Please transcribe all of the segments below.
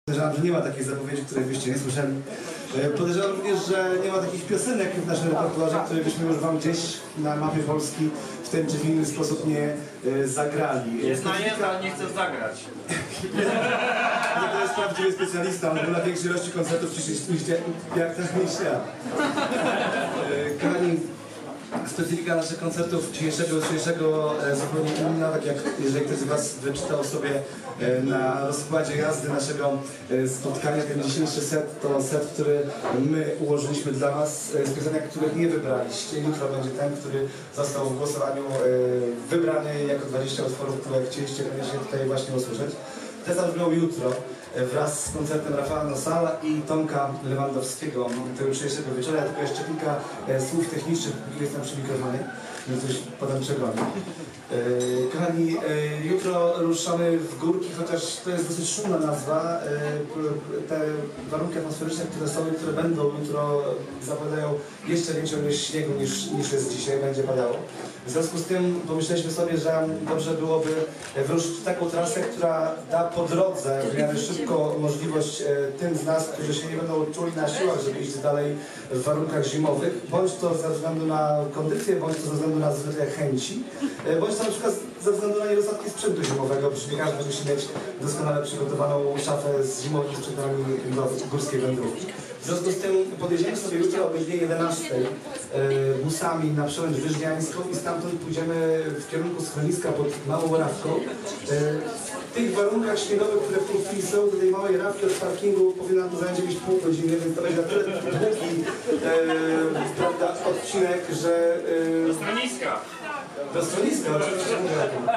Podejrzewam, że nie ma takiej zapowiedzi, której byście nie słyszeli. Podejrzewam również, że nie ma takich piosenek w naszym repertuarze, które byśmy już wam gdzieś na mapie Polski w ten czy w inny sposób nie zagrali. Jest najemna, ale nie chce zagrać. To jest prawdziwy specjalista, on był na większej ilości koncertów niż jak ten świat. Kochani, specyfika naszych koncertów dzisiejszego zupełnie inna, tak jak jeżeli ktoś z was wyczytał sobie na rozkładzie jazdy naszego spotkania, ten dzisiejszy set to set, który my ułożyliśmy dla was z piosenek, których nie wybraliście. Jutro będzie ten, który został w głosowaniu wybrany jako 20 utworów, które chcieliście koniecznie tutaj właśnie usłyszeć. Te zabrzmią jutro wraz z koncertem Rafała Nosala i Tomka Lewandowskiego tego jutrzejszego wieczora. Ja tylko jeszcze kilka słów technicznych, jestem przy mikrofonie, więc coś potem przegonię. Kochani, jutro ruszamy w górki, chociaż to jest dosyć szumna nazwa. Te warunki atmosferyczne, które są i które będą jutro, zapowiadają jeszcze większą ilość śniegu niż jest dzisiaj, będzie padało. W związku z tym pomyśleliśmy sobie, że dobrze byłoby wyruszyć taką trasę, która da po drodze w miarę szybko możliwość tym z nas, którzy się nie będą czuli na siłach, żeby iść dalej w warunkach zimowych, bądź to ze względu na kondycję, bądź to ze względu na zwykłe chęci, bądź to na przykład ze względu na niedostatki sprzętu zimowego, przecież nie każdy musi mieć doskonale przygotowaną szafę z zimowymi sprzętami do górskiej wędrówki. W związku z tym podjedziemy sobie jutro o godzinie 11 busami na Przełęcz Wyżniańską i stamtąd pójdziemy w kierunku schroniska pod Małą Rawką. W tych warunkach śniegowych, które w tej chwili są, do tej małej Rawki od parkingu powinno nam to zająć jakieś pół godziny, więc to będzie na tyle długi prawda, odcinek, że... Do schroniska! Do schroniska, oczywiście mówię o tym.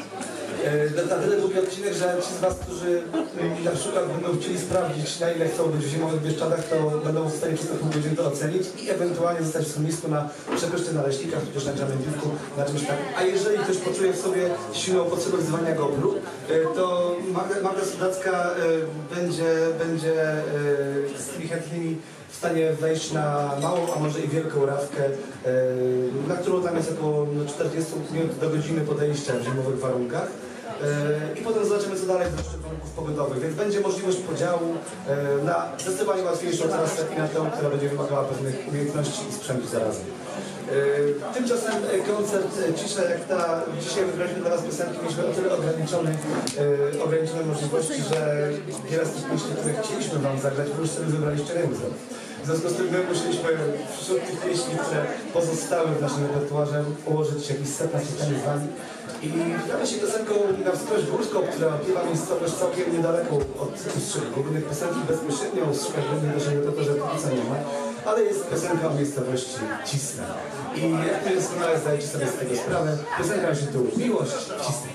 Na tyle długi odcinek, że ci z was, którzy na przykład będą chcieli sprawdzić, na ile chcą być w zimowych Bieszczadach, to będą w stanie przez te pół godziny to ocenić i ewentualnie zostać w schronisku na przepyszcie naleśnikach, chociaż na grzanym piwku, na czymś tak. A jeżeli ktoś poczuje w sobie silną potrzebę wzywania gobru, to Magda Sudacka będzie z tymi chętnymi w stanie wejść na małą, a może i wielką rawkę, na którą tam jest około 40 minut do godziny podejścia w zimowych warunkach. I potem zobaczymy, co dalej z warunków pogodowych, więc będzie możliwość podziału na zdecydowanie łatwiejszą trasę i na tę, która będzie wymagała pewnych umiejętności i sprzętu zarazem. Tymczasem koncert Cisza jak ta, dzisiaj wybraliśmy dla was piosenki, mieliśmy o tyle ograniczone możliwości, że wiele z tych pieśni, które chcieliśmy wam zagrać, wy już sobie wybraliście remizę. W związku z tym my musieliśmy wśród tych pieśni, które pozostały w naszym repertuarze, ułożyć jakiś set na spotkanie z wami. I gramy się piosenką na wskroś górską, która opiewa miejscowość całkiem niedaleko od Ustrzyku. Ogólnych piosenki bezpośrednio o Ustrzykach, głównie naszego repertuarze póki co nie ma, ale jest piosenka o miejscowości Cisna. I jak to doskonale zdajecie sobie z tego sprawę, piosenka się tu Miłość w Cisnej.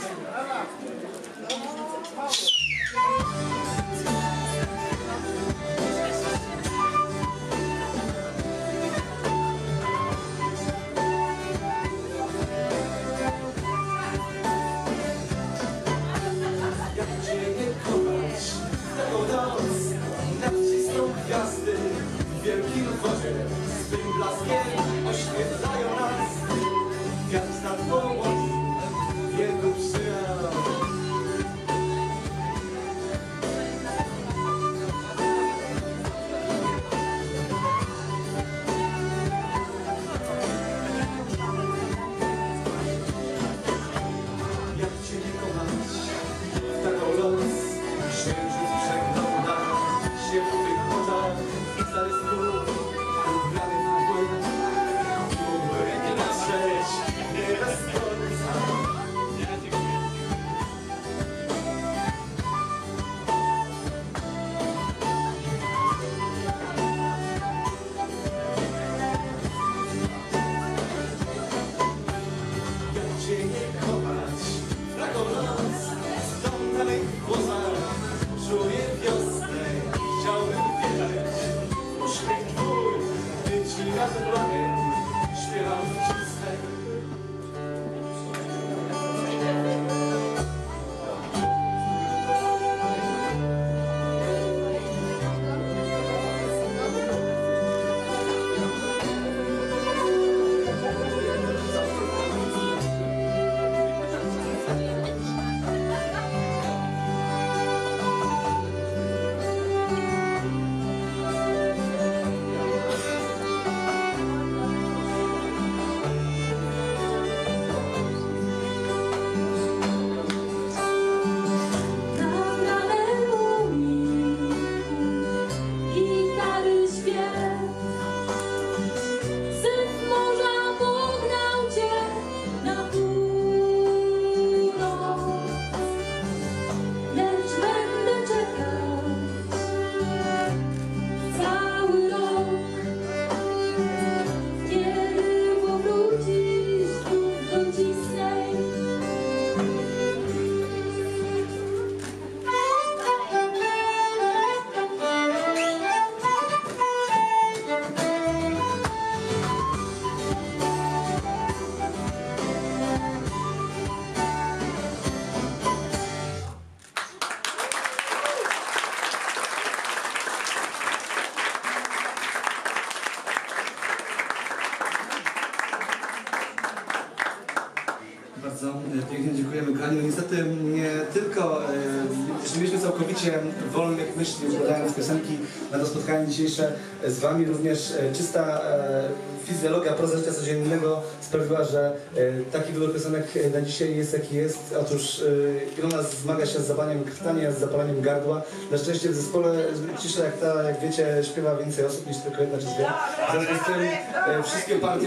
Gwiazdy w wielkim wodzie swym blaskiem oświetlają nas. Wiatr nad głową, wielką niestety nie tylko, że mieliśmy całkowicie wolnych myśli, układając piosenki na to spotkanie dzisiejsze z Wami, również czysta fizjologia, proza życia codziennego sprawiła, że taki wybór piosenek na dzisiaj jest jaki jest. Otóż Ilona zmaga się z zapaleniem krtania, z zapaleniem gardła. Na szczęście w zespole cisza jak ta, jak wiecie, śpiewa więcej osób niż tylko jedna czy dwie. W związku z tym wszystkie partie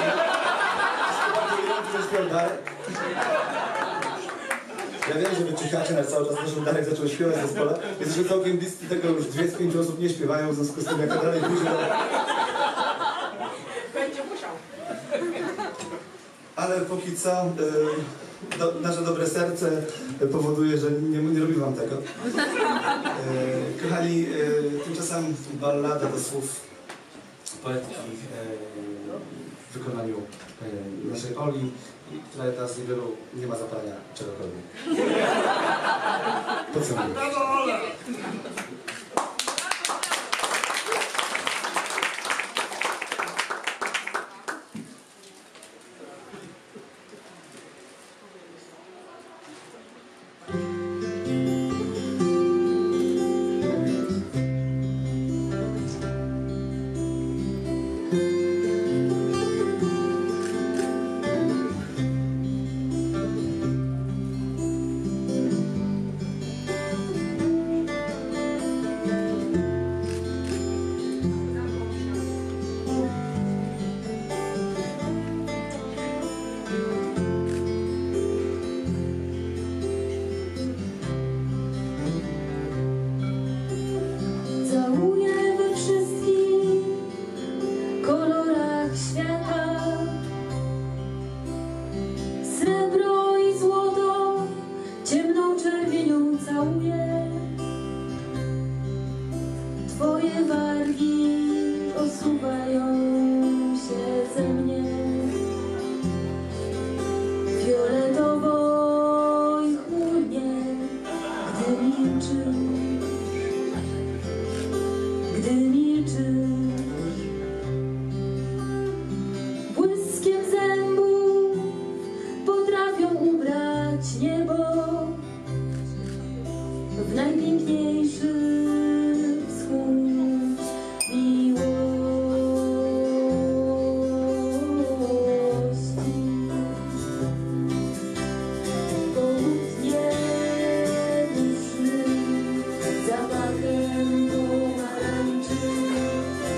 ja wiem, że wy czyhacie na cały czas, że Darek zaczął śpiewać w zespole. Jesteśmy całkiem bliscy tego, już 2 z 5 osób nie śpiewają, w związku z tym jak dalej pójdzie. Będzie musiał. Ale póki co nasze dobre serce powoduje, że nie robi wam tego. Kochani, tymczasem ballada do słów poetki w wykonaniu naszej Oli, która teraz niewielu nie ma zapalenia czegokolwiek. Podsumuję. Całuję we wszystkich kolorach świata, srebro i złoto, ciemną czerwienią całuję. Twoje wargi osuwają się ze mnie, fioletowo i chmurnie, gdy milczysz. Gdy milczysz, błyskiem zębów potrafią ubrać niebo w najpiękniejszy wschód miłości. Południe duszy zapachem pomarańczy.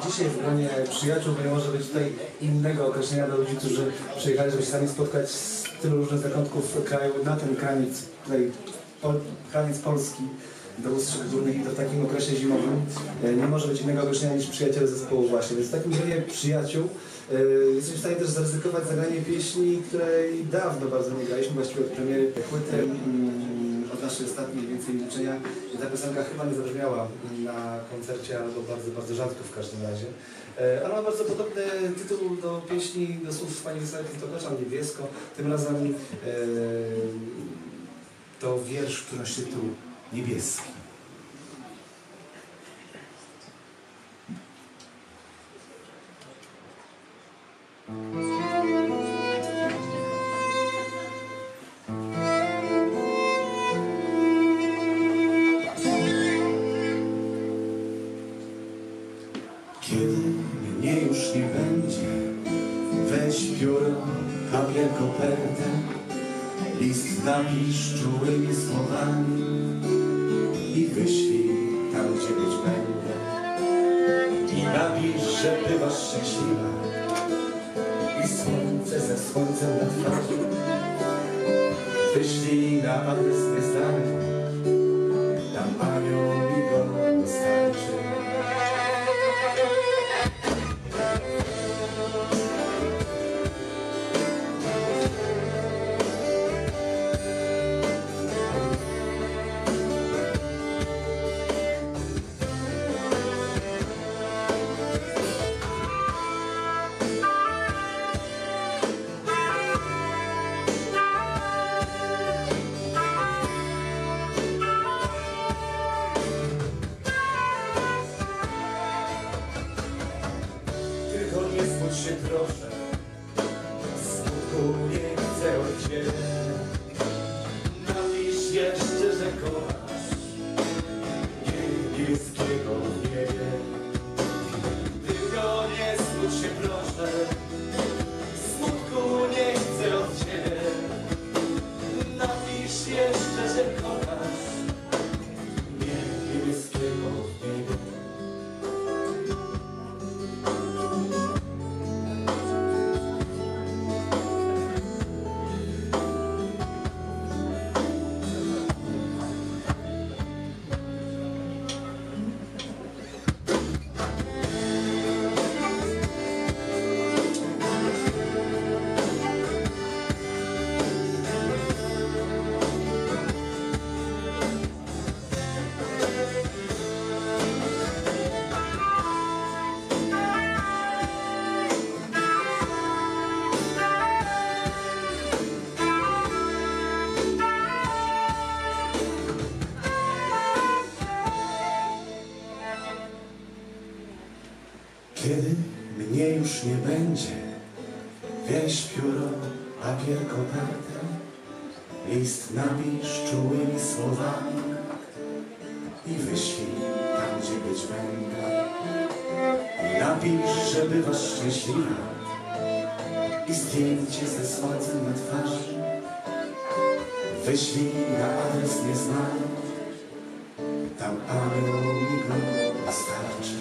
dzisiaj w gronie przyjaciół, bo nie może być tutaj innego określenia dla ludzi, którzy przyjechali, żeby się sami spotkać z tylu różnych zakątków kraju na ten kraniec, tutaj kraniec Polski do Ustrzyk Górnych i to w takim okresie zimowym. Nie może być innego określenia niż przyjaciele zespołu właśnie, więc w takim gronie przyjaciół jesteśmy w stanie też zaryzykować zagranie pieśni, której dawno bardzo nie graliśmy, właściwie od premiery płyty. Od naszej ostatniej więcej milczenia. I ta piosenka chyba nie zabrzmiała na koncercie, albo bardzo, bardzo rzadko w każdym razie. Ale ma bardzo podobny tytuł do pieśni, do słów pani Wysławy Tokacza, Niebiesko. Tym razem to wiersz, który nosi tytuł Niebieski. Kiedy mnie już nie będzie, weź pióro, papier, kopertę, list napisz czułymi słowami i wyślij tam, gdzie być będę. I napisz, że bywasz szczęśliwa i słońce ze słońcem na twarzy. Wyślij na adres nieznany, tam anioł mi go dostarczy. Się proszę, smutku nie chcę od ciebie. Napisz jeszcze, że kochasz niebieskiego w niebie. Tylko nie smuć się proszę, smutku nie chcę od ciebie. Napisz jeszcze, że kochasz niebieskiego w niebie. Kiedy mnie już nie będzie, weź pióro, papier, kopertę, list napisz czułymi słowami i wyślij tam, gdzie być będę. I napisz, że bywasz szczęśliwa i zdjęcie ze słońcem na twarzy. Wyślij na adres nieznany, tam anioł mi go dostarczy.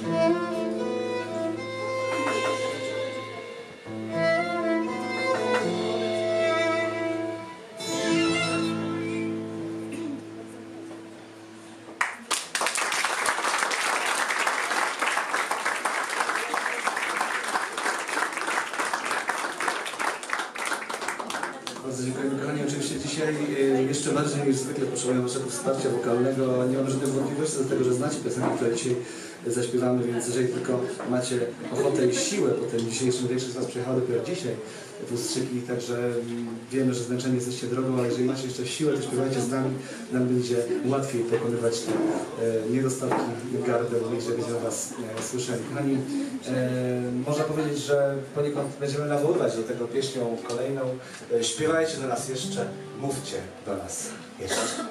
Bardzo dziękujemy, kochani. Oczywiście dzisiaj jeszcze bardziej niż zwykle potrzebujemy waszego wsparcia wokalnego. Nie mam żadnych wątpliwości do tego, że znacie piosenki, które dzisiaj zaśpiewamy, więc jeżeli tylko macie ochotę i siłę po tym dzisiejszym, większość z was przyjechało dopiero dzisiaj w Ustrzyki, także wiemy, że zmęczeni jesteście drogą, ale jeżeli macie jeszcze siłę, to śpiewajcie z nami, nam będzie łatwiej pokonywać te niedostatki gardeł, jeżeli będziemy was słyszeli. Kochani, można powiedzieć, że poniekąd będziemy nawoływać do tego pieśnią kolejną. Śpiewajcie do nas jeszcze, mówcie do nas jeszcze.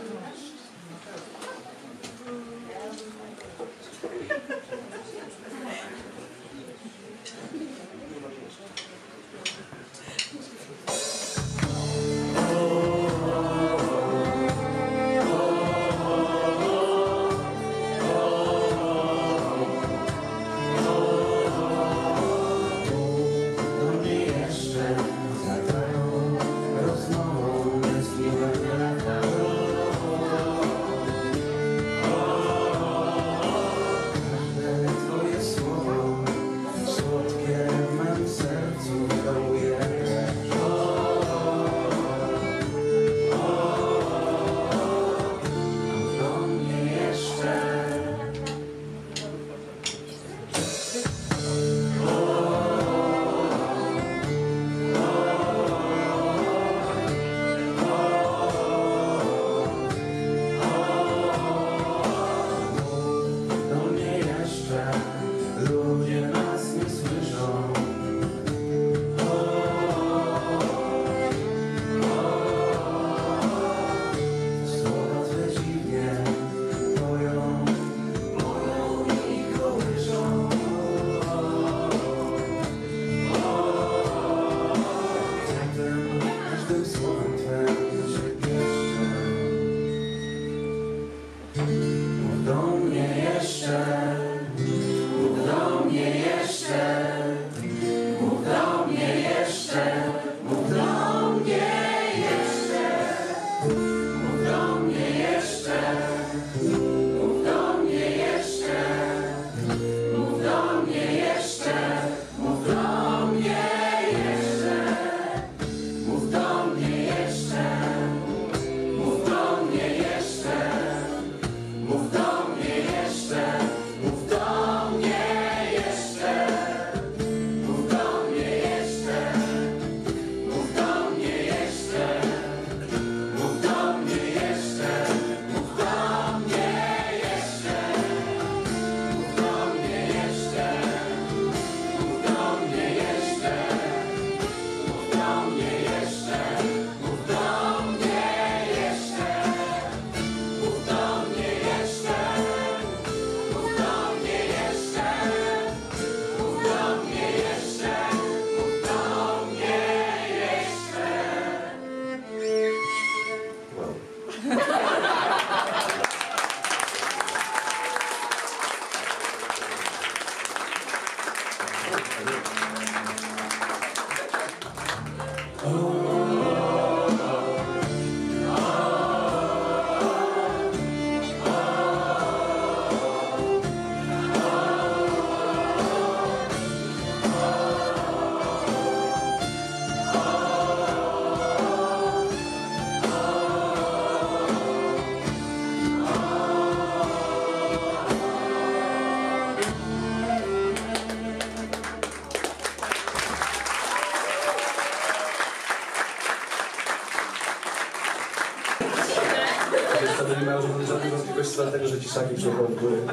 że nie mają żadnej wątpliwości co do tego, że ciszaki przyjechały w góry.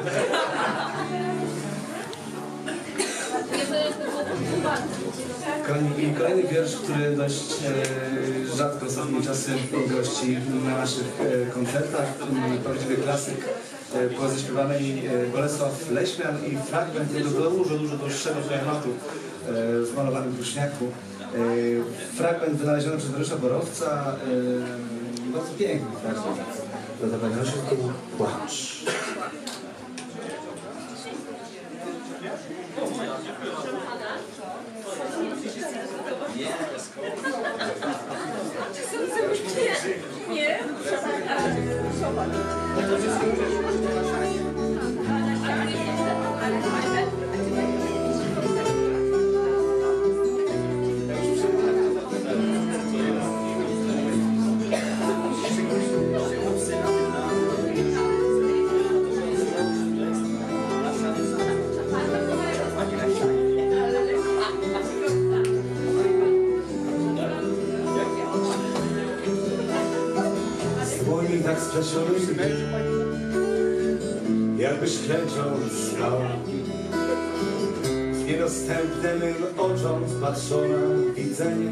Kolejny wiersz, który dość rzadko ostatnimi czasy gości na naszych koncertach. Prawdziwy klasyk po zaśpiewanej Bolesław Leśmian i fragment jego dużo dłuższego fragmentu w malowanym Kruszniaku. Fragment wynaleziony przez Dariusza Borowca. Bardzo piękny fragment. Zabrania się to był płacz. Nie? Tak spleciony, jakbyś klęczał stał. Z niedostępne mym oczom wpatrzona w widzenie.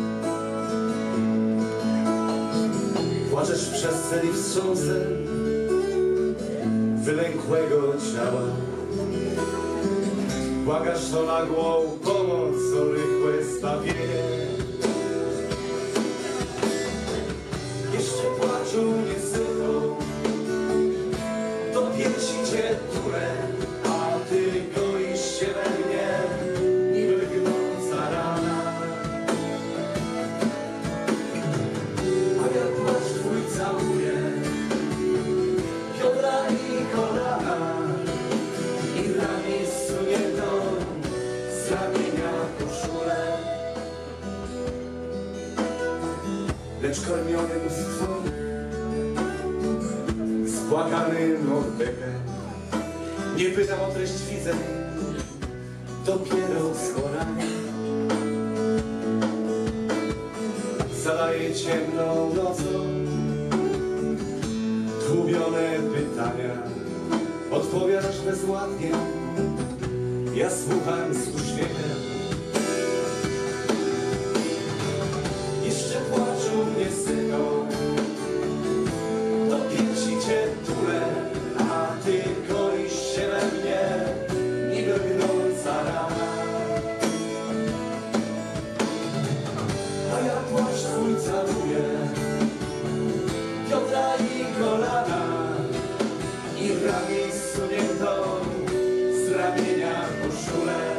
Płaczesz przez sen i wstrząsem wylękłego ciała. Błagasz o nagłą pomoc, o rychłe zbawienie. Jeszcze płaczu nie sypą, do piersi cię turę, a ty goisz się we mnie, niby gnąca rana. A ja płacz twój całuję, biodra i kolana, i ramię zsuniętą z ramienia koszulę. Lecz karmiony mnóstwo, spłakanym oddekę. Nie pytam o treść widzeń, dopiero zchoranie. Zadaję ciemną nocą tłumione pytania. Odpowiadasz bezładnie, ja słucham z uśmiechem. Jeszcze płaczu mnie syną, do piersi cię tulę, a ty goisz się we mnie, niby gnąca rana. A ja płacz twój całuję, biodra i kolana, i ramię zsuniętą z ramienia koszulę.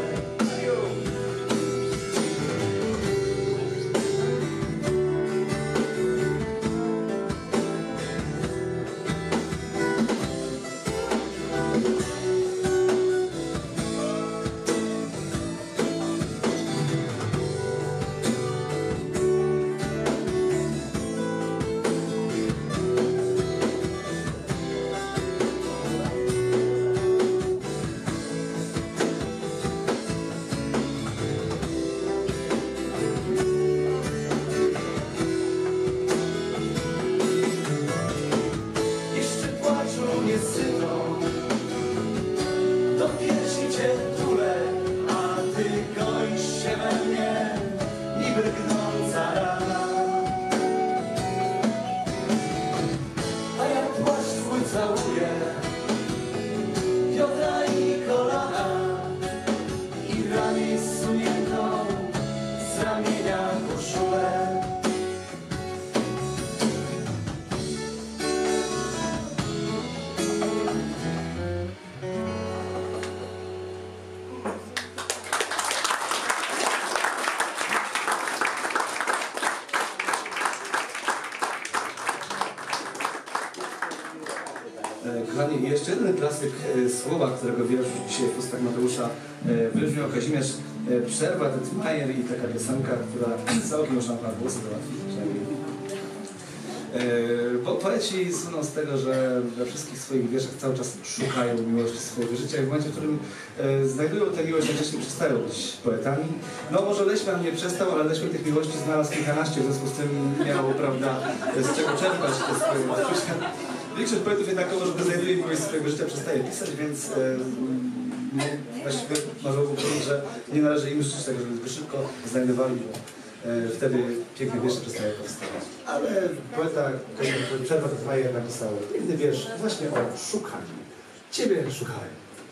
Kochani, jeszcze jeden klasyk słowa, którego wiersz dzisiaj w ustach Mateusza wybrzmiał. Kazimierz Przerwa, Detmajer i taka piosenka, która całkiem można na głosy załatwić. Poeci słyną z tego, że we wszystkich swoich wierszach cały czas szukają miłości swojego życia i w momencie, w którym znajdują tę miłość, najczęściej przestają być poetami. No może Leśmian nie przestał, ale Leśmian tych miłości znalazł kilkanaście, w związku z tym miał, prawda, z czego czerpać te swoje odczucia. Większość poetów jednakowo, żeby znajduje miłość swojego życia, przestaje pisać, więc właściwie możemy powiedzieć, że nie należy im życzyć tego, żeby zbyt szybko znajdowali, bo wtedy piękne wiersze przestają powstawać. Ale poeta, który Przerwa trwa, napisał piękny wiersz właśnie o szukaniu. Ciebie szukałem.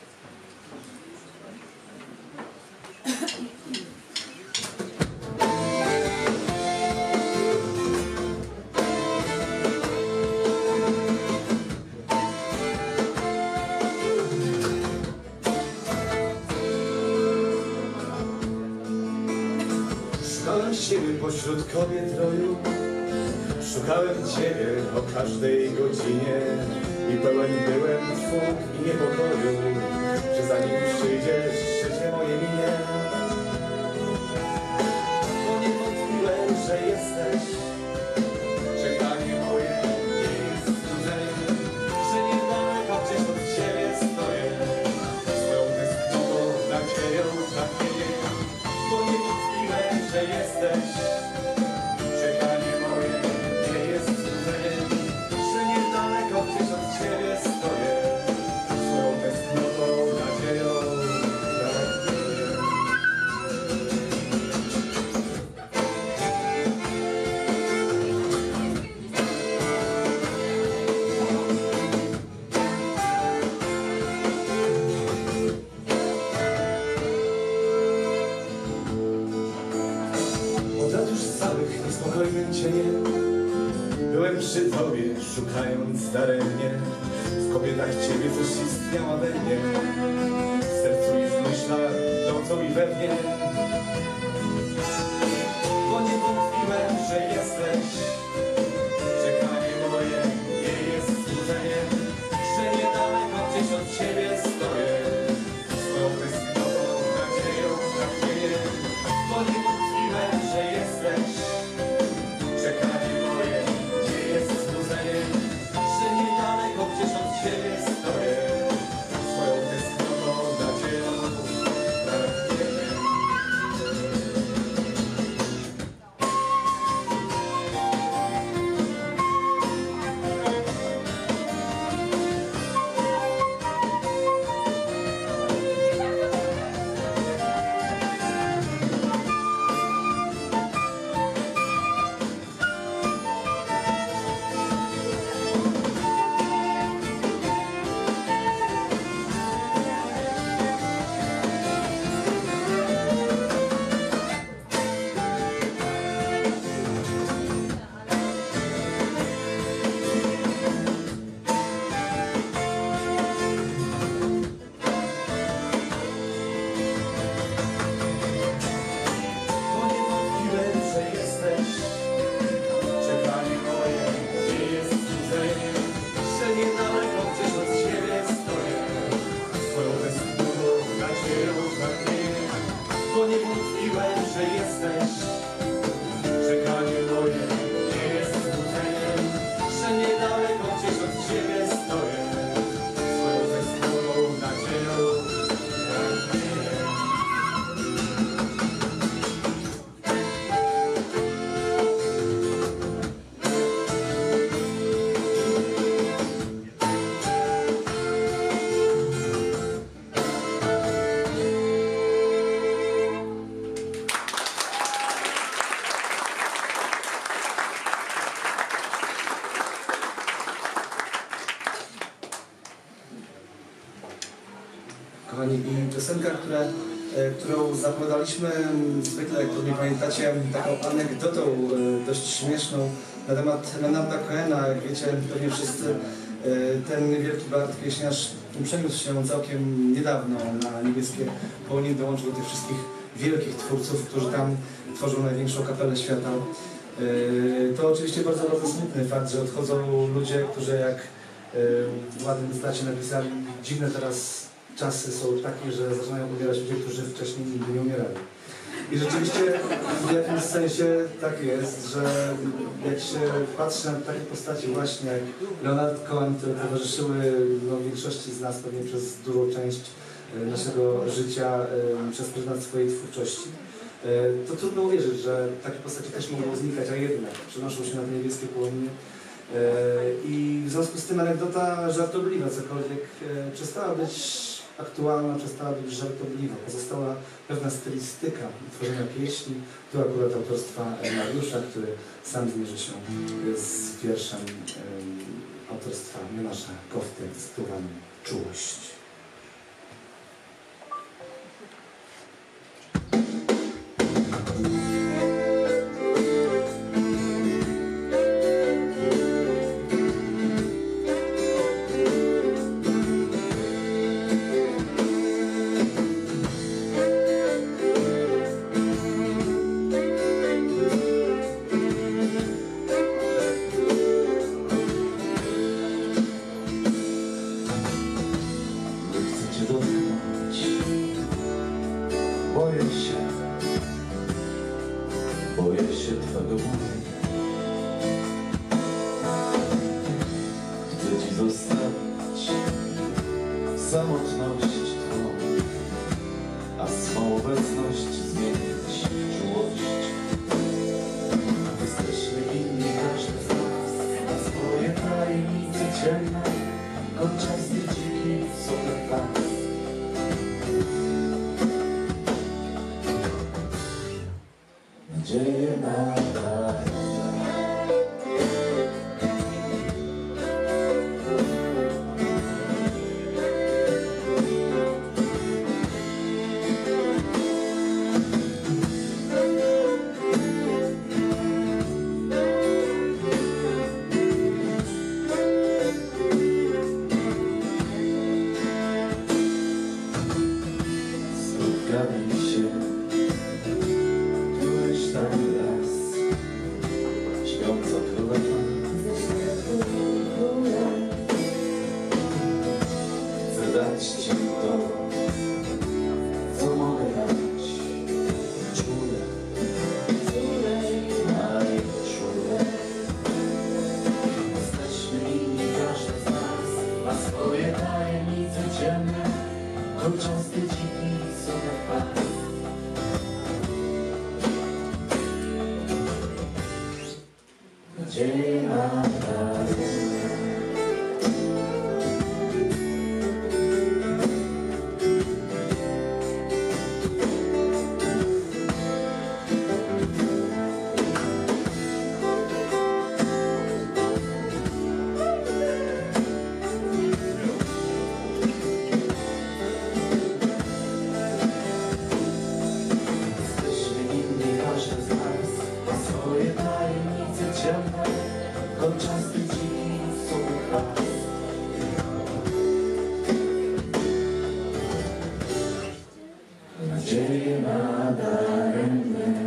Szukałem Ciebie pośród kobiet roju, szukałem Ciebie o każdej godzinie i pełen byłem trwóg i niepokoju, że zanim przyjdziesz, życie moje minie. Bo nie wątpiłem, że jesteś, czekanie moje nie jest znudzenie, że niedaleko gdzieś od Ciebie stoję, swoją tęsknotą, nadzieją, pragnieniem. Bo nie wątpiłem, że jesteś, czekanie moje nie jest znudzenie, że niedaleko gdzieś od Ciebie stoję, swoją tęsknotą, nadzieją, pragnieniem. Od lat już całych niespokojnym cieniem byłem przy Tobie, szukając daremnie w kobietach Ciebie coś istniała we mnie, w sercu i w myślach, nocą i we dnie. Bo nie wątpiłem, że jesteś, czekanie moje nie jest złudzeniem, że niedaleko gdzieś od Ciebie stoję, swoją tęsknotą, nadzieją, pragnieniem. Bo nie wątpiłem, że jesteś, czekanie moje nie jest złudzeniem, że niedaleko gdzieś od Ciebie stoję, swoją tęsknotą, nadzieją, pragnieniem. Bo nie wątpiłem, że jesteś, czekanie moje nie jest złudzeniem, że niedaleko gdzieś od Ciebie stoję, swoją tęsknotą, nadzieją, pragnieniem. Bo nie wątpiłem, że jesteś, czekanie moje nie jest złudzeniem, że niedaleko gdzieś od Ciebie stoję, swoją tęsknotą, nadzieją, pragnieniem. Kochani, i piosenka, którą zapowiadaliśmy, zwykle, jak pewnie pamiętacie, taką anegdotą dość śmieszną na temat Leonarda Cohena. Jak wiecie, pewnie wszyscy, ten wielki bard pieśniarz przeniósł się całkiem niedawno na niebieskie południe, dołączył do tych wszystkich wielkich twórców, którzy tam tworzą największą kapelę świata. To oczywiście bardzo, bardzo smutny fakt, że odchodzą ludzie, którzy jak w ładnym cytacie napisali, dziwne teraz czasy są takie, że zaczynają umierać ludzie, którzy wcześniej nigdy nie umierali. I rzeczywiście w jakimś sensie tak jest, że jak się patrzy na takie postacie właśnie jak Leonard Cohen, które towarzyszyły większości z nas pewnie przez dużą część naszego życia, przez pryzmat swojej twórczości, to trudno uwierzyć, że takie postacie też mogą znikać, a jednak przenoszą się na te niebieskie południe. I w związku z tym anegdota żartobliwa, cokolwiek przestała być aktualna, przestała być żartobliwa. Pozostała pewna stylistyka tworzenia pieśni, tu akurat autorstwa Mariusza, który sam zmierzy się z wierszem autorstwa Jonasza Kofty z tytułem Czułość. Boję się twego bólu. Chcę ci zostawić samotność twą, a swą obecność zmienić w czułość. Jesteśmy inni, każdy z nas ma swoje tajemnice ciemne, kolczasty dziki są jak las. Nadzieję nadal. Spotkamy się, byłeś tam las, śpiąca królowa. Chcę dać ci to, co mogę dać, czule, najczule. Jesteśmy inni, każdy z nas ma swoje tajemnice ciemne, kolczasty dziki są jak pas. Nadzieję nadal. Jesteśmy inni, każdy z nas ma swoje tajemnice ciemne, kolczasty dziki są jak las. Nadzieję nadaremne.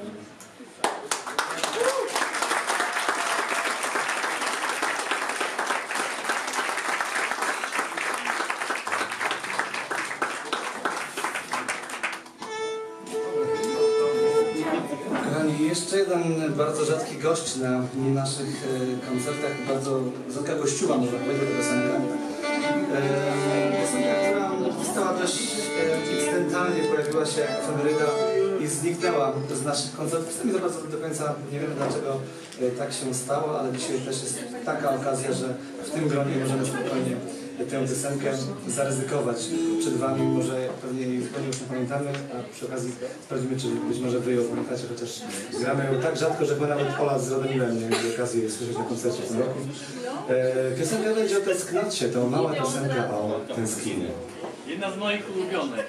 Kochani, jeszcze jeden bardzo rzadki gość na naszych koncertach, bardzo rzadka gościuwa, można powiedzieć, ta piosenka. Piosenka, która została dość incydentalnie, pojawiła się jako faworyta i zniknęła z naszych koncertów. Sami do końca nie wiemy, dlaczego tak się stało, ale dzisiaj też jest taka okazja, że w tym gronie możemy spokojnie tę piosenkę zaryzykować przed Wami. Może pewnie jej zupełnie już nie pamiętamy, a przy okazji sprawdzimy, czy być może Wy ją pamiętacie, chociaż gramy ją tak rzadko, że chyba nawet Ola z Radomilem nie mieli okazji jej słyszeć na koncercie w tym roku. Piosenka będzie o tęsknocie, to mała piosenka o tęsknieniu. Jedna z moich ulubionych.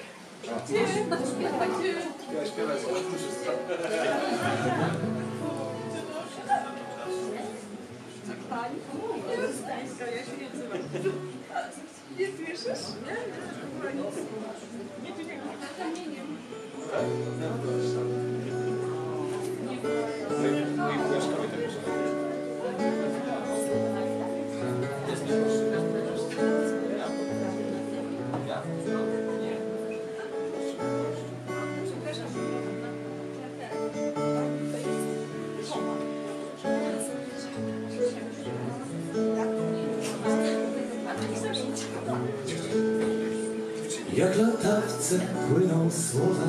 Pani? Nie, z Gdańska, ja się nie odzywam. Nie słyszysz? Nie, tu nie Jak latawce płyną słowa,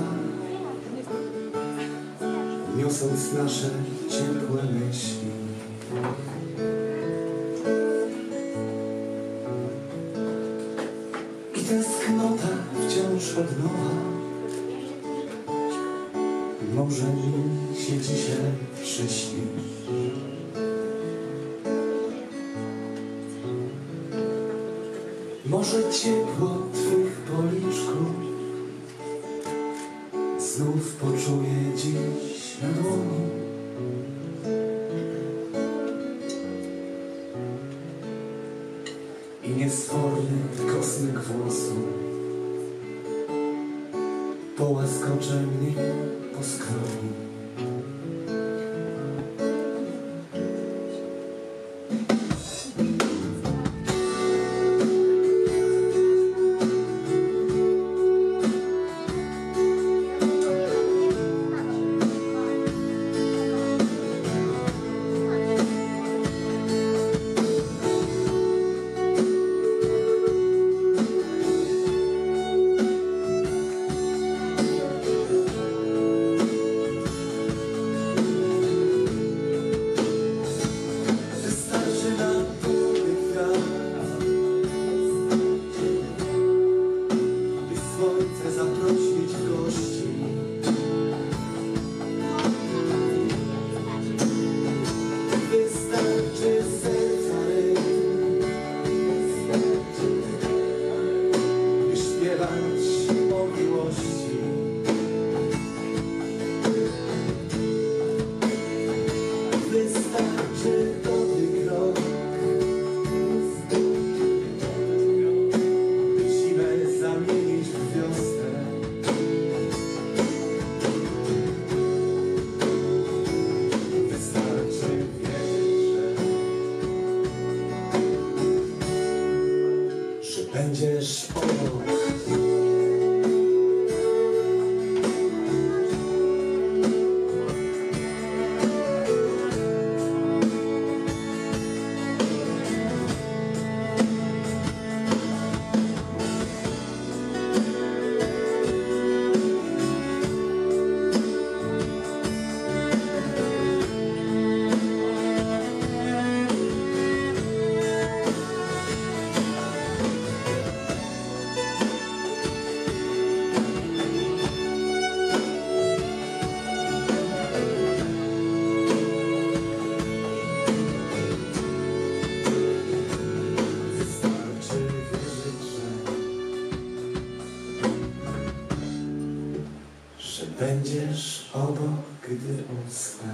niosąc nasze ciepłe myśli. od nowa. Może mi się dzisiaj przyśni. Może ciepło twych policzków znów poczuję dziś na dłoni. I niesforny kosmyk włosu połaskocze mnie po skroni. Będziesz obok. Będziesz obok, gdy usnę.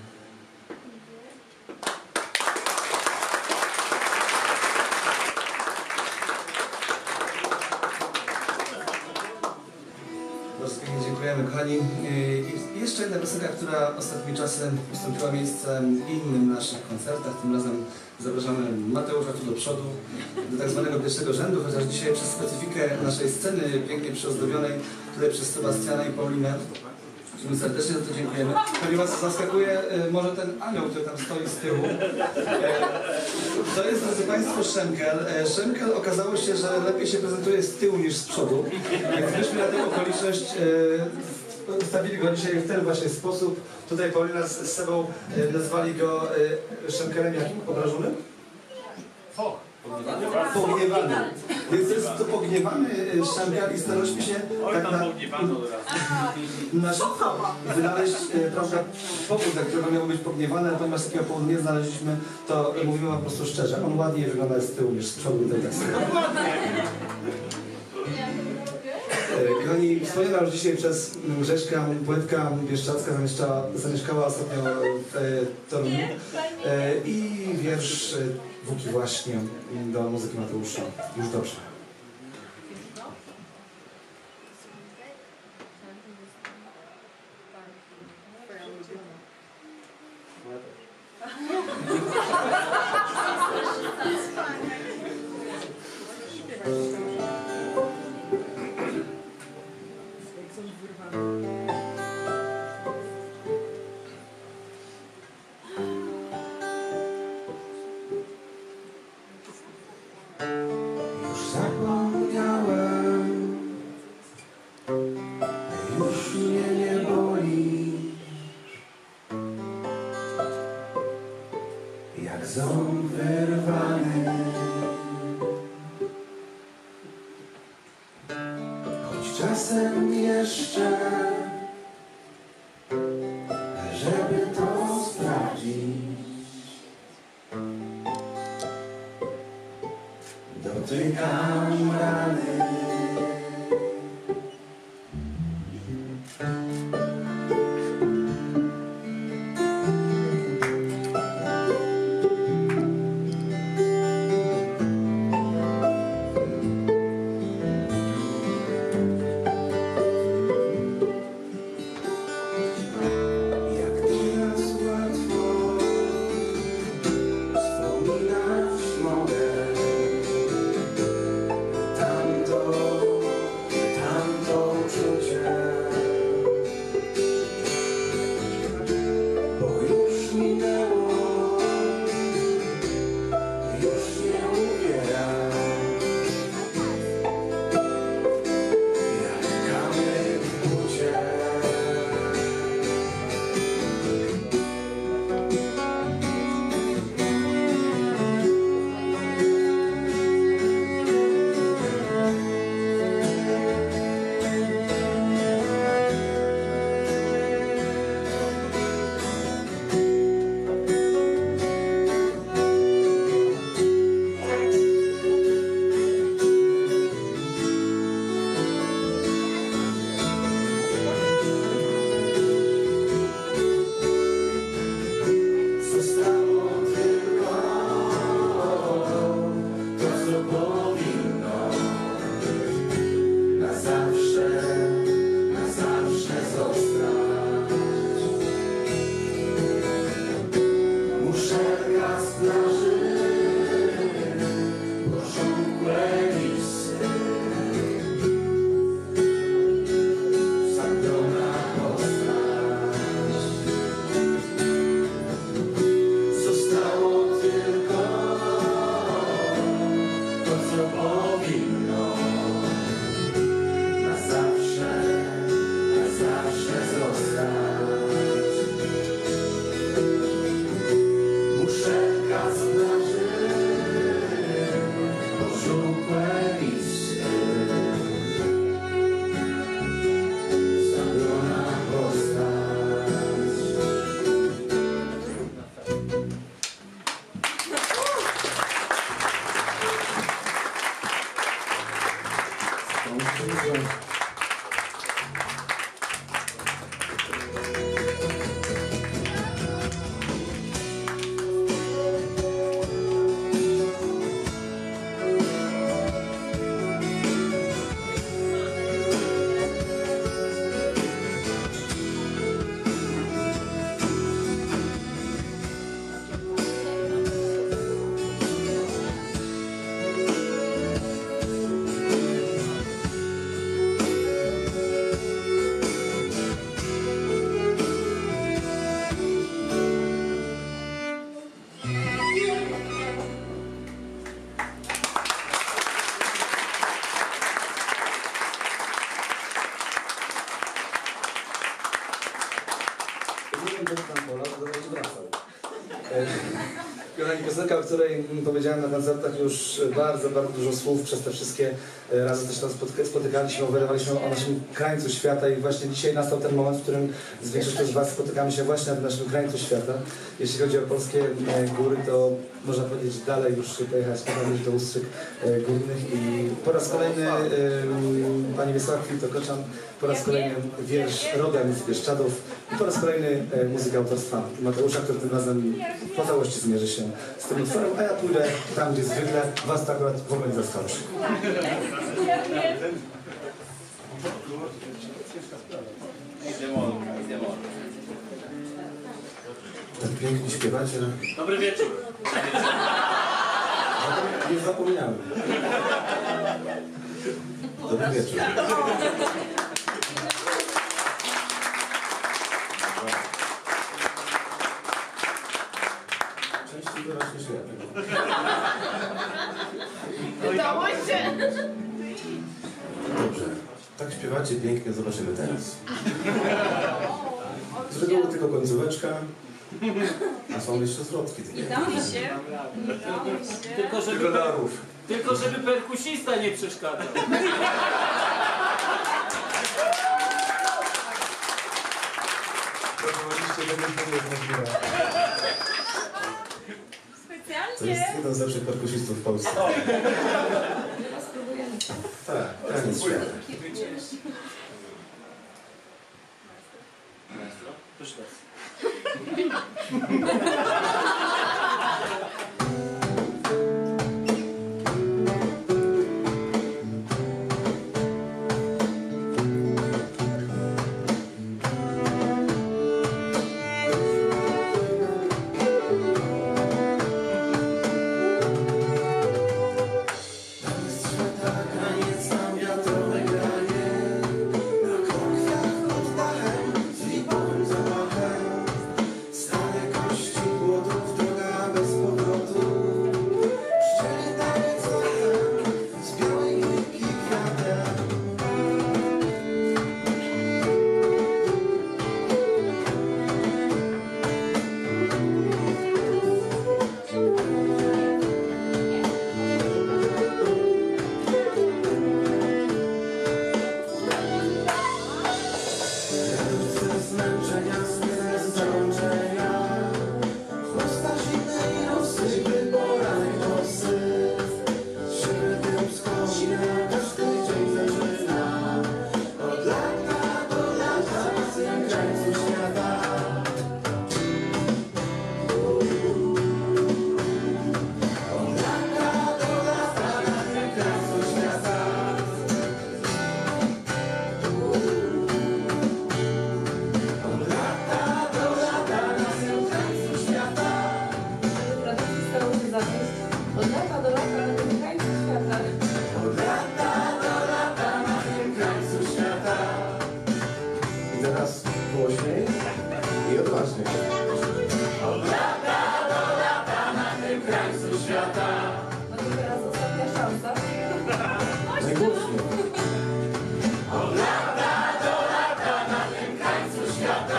Bardzo pięknie dziękujemy, kochani. I jeszcze jedna piosenka, która ostatnim czasem ustąpiła miejsce innym naszych koncertach. Tym razem zapraszamy Mateusza tu do przodu, do tak zwanego pierwszego rzędu, chociaż dzisiaj przez specyfikę naszej sceny pięknie przyozdobionej tutaj przez Sebastiana i Paulinę. My serdecznie za to dziękujemy. Pewnie Was zaskakuje może ten anioł, który tam stoi z tyłu. To jest, drodzy Państwo, Szemkel. Szemkel okazało się, że lepiej się prezentuje z tyłu niż z przodu. Więc myśmy na tę okoliczność stawili go dzisiaj w ten właśnie sposób. Tutaj Paulina z Sebą nazwali go Szemkelem jakim? Obrażonym? Pogniewany. Więc to jest to pogniewany Szemkel i staraliśmy się tak na szybko wynaleźć prawda, powód, dla którego miał być pogniewany, a ponieważ takiego powodu nie znaleźliśmy, to mówimy po prostu szczerze. On ładniej wygląda z tyłu niż z przodu. Tak kochani, wspomniana już dzisiaj przez Grześka, poetka bieszczacka zamieszkała ostatnio w Toruniu i wiersz Wuki właśnie do muzyki Mateusza. Już dobrze. Ząb wyrwany, choć czas czasem jeszcze, żeby to sprawdzić. Dotykam rany. Kochani, piosenka, o której powiedziałem na koncertach już bardzo dużo słów przez te wszystkie razy też tam spotykaliśmy, oferowaliśmy o naszym krańcu świata i właśnie dzisiaj nastał ten moment, w którym z większością z Was spotykamy się właśnie na naszym krańcu świata. Jeśli chodzi o polskie góry, to można powiedzieć dalej już pojechać do Ustrzyk Górnych i po raz kolejny pani Wiesława Kwitokoczan, po raz kolejny wiersz rodem z Bieszczadów i po raz kolejny muzyka autorstwa Mateusza, który tym razem po całości zmierzy się z tym utworem, a ja pójdę tam, gdzie zwykle Was to akurat w ogóle nie zaskoczy. Tak pięknie śpiewacie. Dobry wieczór. Nie zapomniałem. Dobry wieczór. Częściej go raz niż ja. Udało się! Dobrze. Tak śpiewacie pięknie, zobaczymy teraz. Z reguły tylko końcóweczka, a są jeszcze zwrotki. Udało się. Tylko żeby perkusista nie przeszkadzał. tego nie jest możliwe. To jest Specjalnie. jeden z lepszych perkusistów w Polsce. Chyba spróbujemy. Tak, taniec świata. Proszę bardzo. Taniec świata, graniec tam wiatrowe granie. Na krokiach oddachem, z lipowym zamachem. Stare kości płotów, droga bez powrotu. Szczery taniec latem, z białej grypki kwiatem. Ze zmęczenia, stres załączenia. Chłosta zimnej rosy, wyboranej kosy. Siły tym wspomina, każdy dzień zaczyna. Od lata do lata, na tym krańcu świata. Od lata do lata, na tym krańcu świata. Od lata do lata, na tym krańcu świata. Tradycji stało się zawieść. Od lata do lata na tym krańcu świata. Od lata do lata, na tym krańcu świata. I teraz głośniej i odważniej. Od lata do lata, na tym krańcu świata. No to teraz ostatnia szansa. Najgłośniej. Od lata do lata, na tym krańcu świata.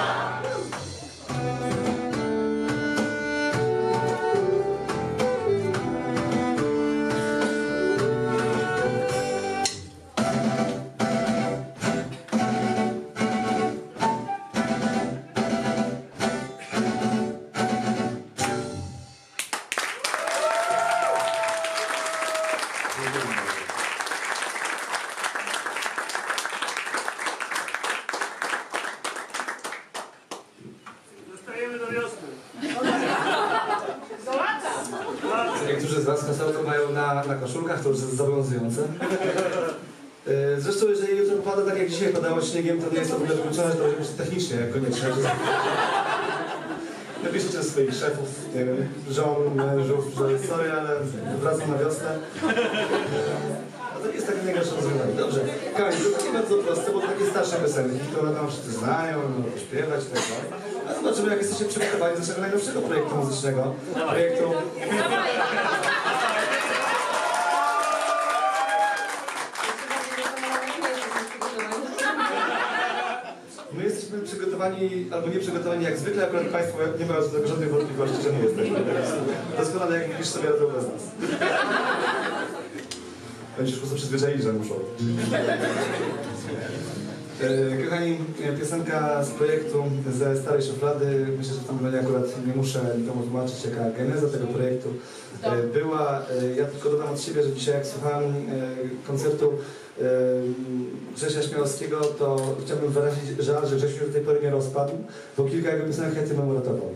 Zostajemy do wiosny. Do lata. Niektórzy z Was kasełko mają na koszulkach, to już jest zobowiązujące. Zresztą, jeżeli jutro popada tak jak dzisiaj padało śniegiem, to nie jest to w ogóle wykluczone, że to będzie technicznie jak koniecznie. Napiszecie swoich szefów, nie wiem, żon, mężów, że sorry, ale wracam na wiosnę. A to nie jest takie najgorsze rozwiązanie. Dobrze, Kamil, to takie bardzo proste, bo to takie starsze piosenki, które tam wszyscy znają, śpiewać i tak dalej. A zobaczymy, jak jesteście przygotowani do naszego najnowszego projektu muzycznego. Projektu... My jesteśmy przygotowani, albo nie przygotowani jak zwykle, akurat Państwo nie mają do tego żadnych wątpliwości, że nie jesteśmy. Doskonale jak widzisz sobie radzą bez nas. Oni się po prostu przyzwyczaili, że muszą. Kochani, piosenka z projektu ze Starej Szuflady. Myślę, że w tym momencie akurat nie muszę nikomu tłumaczyć, jaka geneza tego projektu była. Ja tylko dodam od siebie, że dzisiaj jak słuchałem koncertu Grzesia Śmiałowskiego, to chciałbym wyrazić żal, że Grzesiu do tej pory nie rozpadł, bo kilka jego piosenek chętnie bym uratował.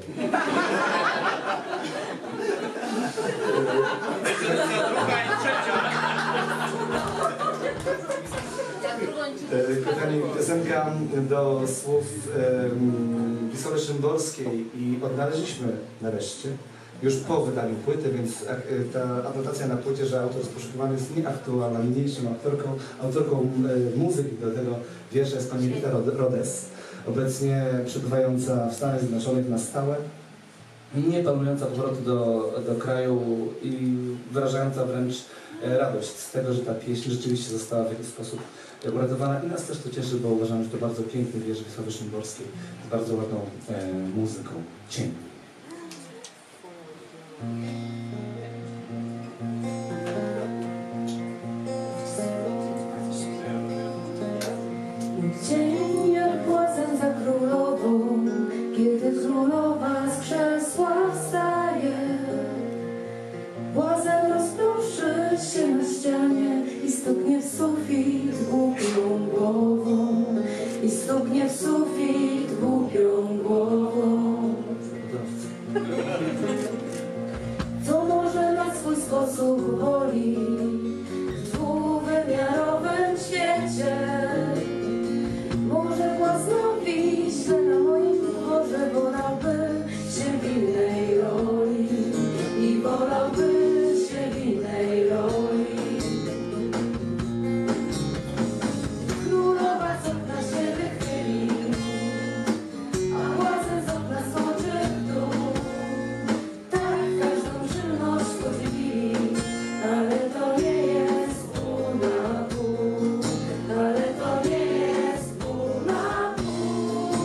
Kochani, piosenka do słów Wisławy Szymborskiej i odnaleźliśmy nareszcie, już po wydaniu płyty, więc ta anotacja na płycie, że autor jest poszukiwany jest nieaktualna, niniejszą autorką muzyki do tego wiersza jest pani Rita Rodes, obecnie przebywająca w Stanach Zjednoczonych na stałe, nie planująca powrotu do kraju i wyrażająca wręcz radość z tego, że ta pieśń rzeczywiście została w jakiś sposób uratowana i nas też to cieszy, bo uważam, że to bardzo piękny wiersz Wisławy Szymborskiej z bardzo ładną muzyką. Cień. Cień jak płacę za królową, kiedy Błazen rozproszy się na ścianie i stuknie w sufit głupią głową. I stuknie w sufit głupią głową. Co może na swój sposób boli w dwuwymiarowym świecie. Może własnowi źle na moim dworze, wolałby się w innej roli. I wolałby się w innej roli. Królowa z okna się wychyli, a błazen z okna skoczy w dół. Tak każdą czynność podzielili, ale to nie jest pół na pół. Ale to nie jest pół na pół.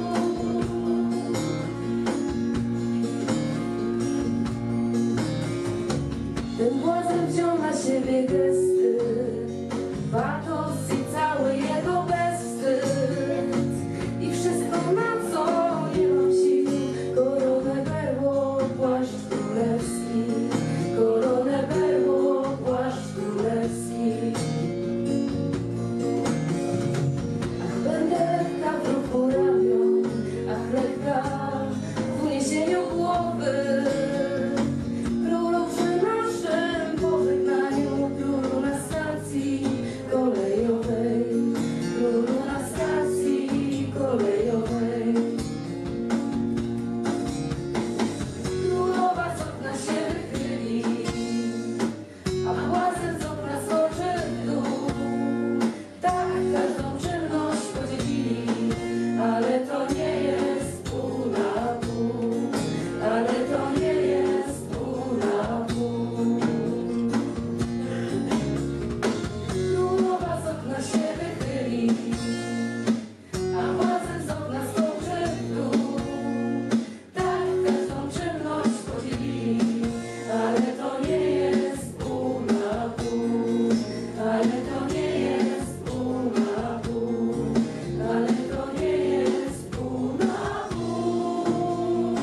Ten błazen wziął na siebie gesty, patos i cały jego bezwstyd. I wszystko, na co nie mam sił, koronę, berło, płaszcz królewski. Koronę, berło, płaszcz królewski. Ach, będę lekka w ruchu ramion, ach, lekka w uniesieniu głowy. Królu przy naszym pożegnaniu, królu na stacji kolejowej. Królu na stacji kolejowej. Królowa z okna się wychyli, a błazen z okna skoczy w dół. Tak każdą czynność podzielili, ale to nie jest pół na pół. Ale to nie jest pół na pół. Królowa z okna się wychyli, a błazen z okna skoczy w dół. Tak każdą czynność podzielili, ale to nie jest pół na pół. Ale to nie jest pół na pół. Ale to nie jest pół na pół.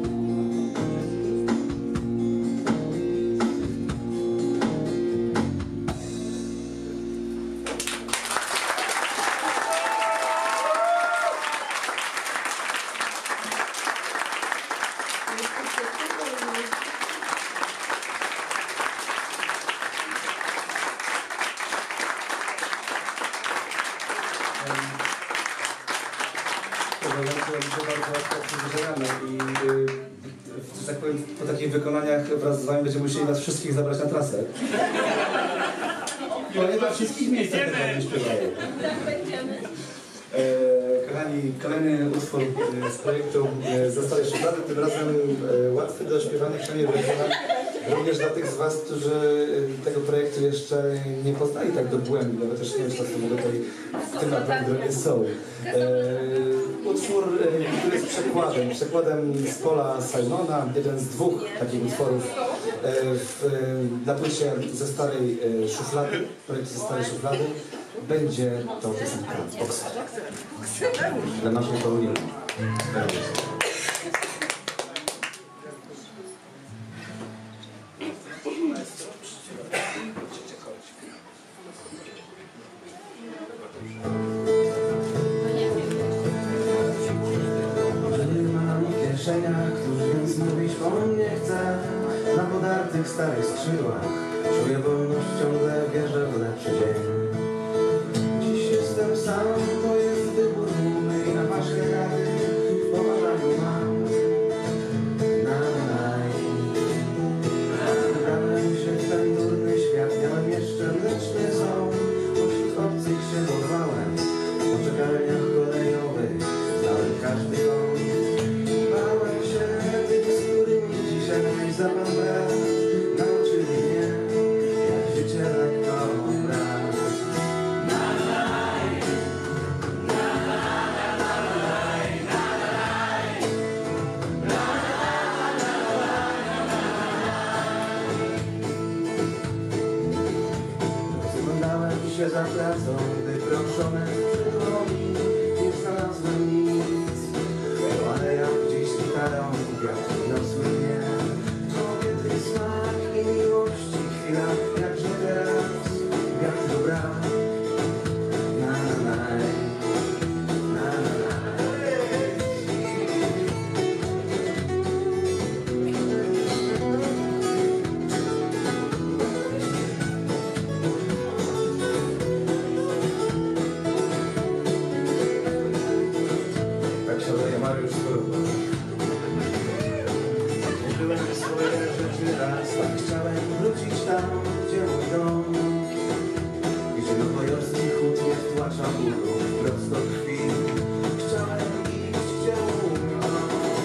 I że tak powiem, po takich wykonaniach wraz z wami będziemy musieli was wszystkich zabrać na trasę. Bo nie ma wszystkich miejsc, tak jak nie śpiewają. Tak będziemy. Kochani, kolejny utwór z projektu Ze starej szuflady, tym razem łatwy do śpiewania, przynajmniej również dla tych z was, którzy tego projektu jeszcze nie poznali tak dogłębnie, bo też nie wiem, co w ogóle w tym programie są. Utwór, który jest przekładem z Paula Simona, jeden z dwóch takich utworów na płycie Ze starej szuflady, projektu Ze starej szuflady. Będzie to piosenka Boxer. Dla naszej Pauliny. W kieszeniach, któż więc mówić o mnie chce. Na podartych starych skrzydłach czuję wolność, ciągle wierzę w lepszy dzień. Dziś jestem sam, to jest wybór mój i na wasze rady w poważaniu mam. Wybrałem się w ten durny świat, miałem jeszcze mleczny ząb. Pośród obcych się dorwałem, w poczekalniach kolejowych znałem każdy dom. Bałem się tych, z którymi dzisiaj zapadł brak. Nauczyli mnie, jak życie lekko brać. Rozglądałem się za pracą, gdy proszone przychodzi, nie znalazłem nic. Ale jak dziś z gitarą wiatr niosły mnie, kobiety smak i bólu, prosto krwi. Chciałem iść, gdzie umiał.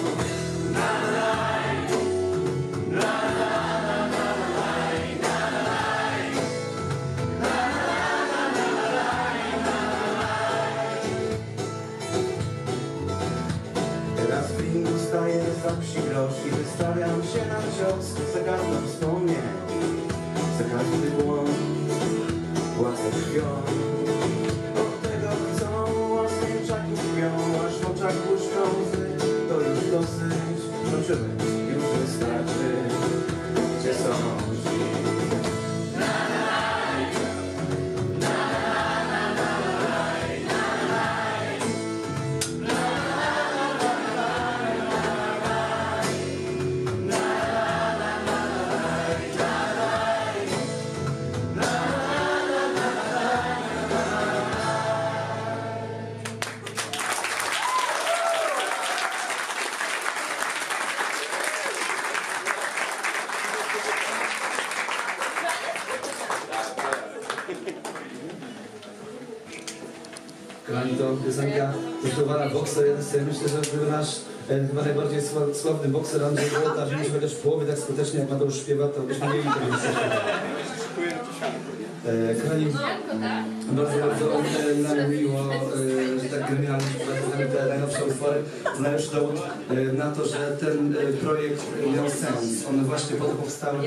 Teraz w ringu staję za psi grosz i wystawiam się na cios. Za każdą wspomnień, za każdy błąd, płacę krwią. Od tego chcą, a z mięczaków pią, aż w oczach błyszczą łzy. To już dosyć, skończymy, już wystarczy. Gdzie są drzwi? Kochani, to piosenka tytułowana Bokser. Ja sobie myślę, że gdyby nasz chyba najbardziej sławny bokser Andrzej Gołota wziął chociaż w połowie tak skutecznie jak Mateusz śpiewa, to byśmy mieli to miejsce. Kochani, bardzo nam miło, że tak gremialnie prezentujemy te najnowsze utwory. To najlepszy dowód na to, że ten projekt miał sens. One właśnie po to powstały.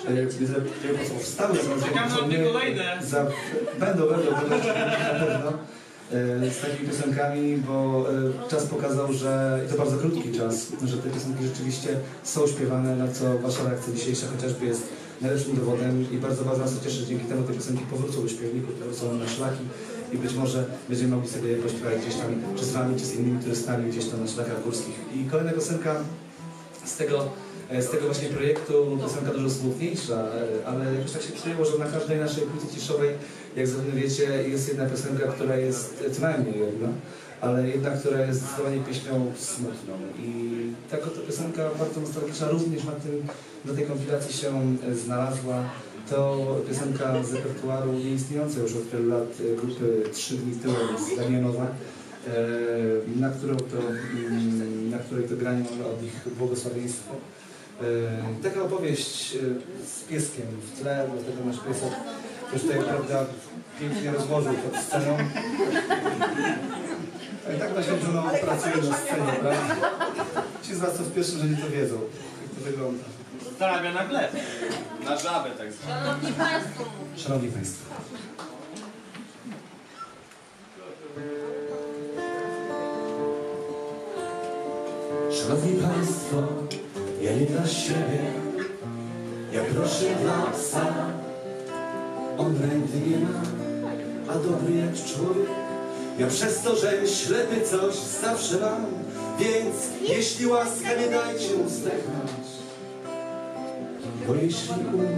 Czekam na te kolejne. Będą na pewno. Z takimi piosenkami, bo czas pokazał, że i to bardzo krótki czas, że te piosenki rzeczywiście są śpiewane, na co wasza reakcja dzisiejsza chociażby jest najlepszym dowodem i bardzo nas to cieszy, że dzięki temu te piosenki powrócą do śpiewników, powrócą na szlaki i być może będziemy mogli sobie je pośpiewać gdzieś tam, czy z wami, czy z innymi turystami gdzieś tam na szlakach górskich. I kolejna piosenka z tego właśnie projektu, piosenka dużo smutniejsza, ale jakoś tak się przyjęło, że na każdej naszej płycie ciszowej, jak zapewne wiecie, jest jedna piosenka, która jest, co najmniej jedna, ale jedna, która jest zdecydowanie pieśnią smutną. I taka to piosenka bardzo nostalgiczna również na tej kompilacji się znalazła. To piosenka z repertuaru nieistniejącej już od wielu lat grupy 3 dni tyłem z Damianowa, na której to graniu od ich błogosławieństwo. Taka opowieść z pieskiem w tle, dlatego nasz piesek też tutaj, prawda, pięknie rozłożył pod sceną. I tak właśnie żoną pracuje na scenie, prawda? Ci z was, co w pierwszym rzędzie to wiedzą, jak to wygląda. Zarabia na gleb. Na żabę tak zwaną. Szanowni Państwo, Szanowni Państwo. Szanowni Państwo, ja nie dla siebie, ja proszę dla psa. On ręki nie ma, a dobry jak człowiek. Ja przez to, że ślepy coś zawsze mam, więc jeśli łaska nie dajcie mu zdechnąć, bo jeśli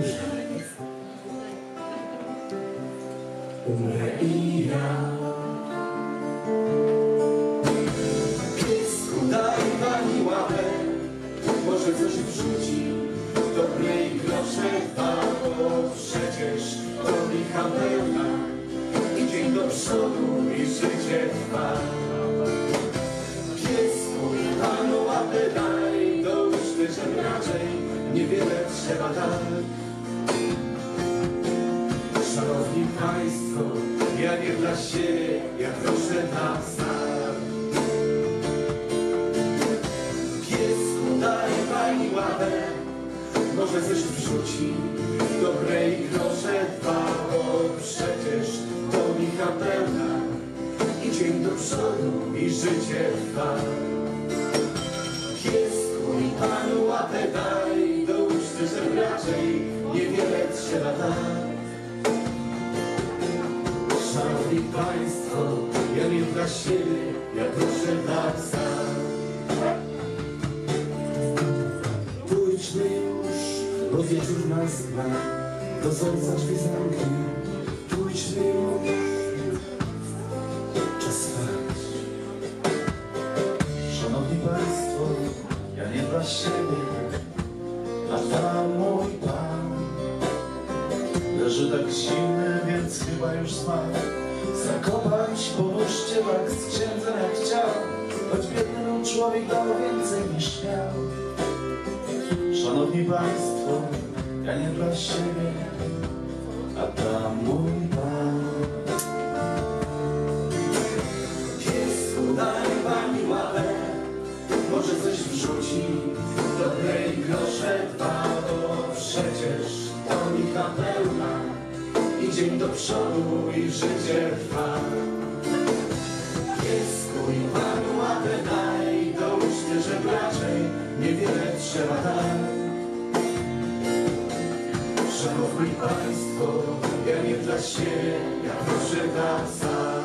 umrę i ja. Piesku, daj pani łapę, może coś wrzuci, dobrej grosze dwa, bo przecież to licha pełna i dzień do przodu i życie trwa. Piesku, panu łapę daj, dołóżmy, że raczej niewiele trzeba dać. Szanowni Państwo, ja nie dla siebie, ja proszę na psa. Piesku, daj pani łapę, może coś wrzuci, dobrej grosze dwa, bo przecież to licha pełna i dzień do przodu i życie trwa. Piesku, panu łapę daj, dołóżcie, że raczej niewiele trzeba dać. Szanowni Państwo, ja nie dla siebie, ja proszę dla psa. Pójdźmy już, bo wieczór nas gna, dozorca drzwi zamknie. Pójdźmy już, czas spać. Szanowni Państwo, ja nie dla siebie, a Pan mój Pan leży tak zimny, więc chyba już zmarł. Zakopać po ścieżkach z księdzem jak chciał, choć biedny człowiek dał więcej niż miał. Szanowni Państwo, ja nie dla siebie, a dla mój Pan. Piesku, daj Pani łapę, może coś wrzuci, dobrej grosze dwa, bo przecież to mi pełna i dzień do przodu i życie trwa. Piesku i Panu łapę daj, dołóżcie, że raczej niewiele trzeba dać. Szanowni Państwo, ja nie dla siebie, ja proszę dla psa.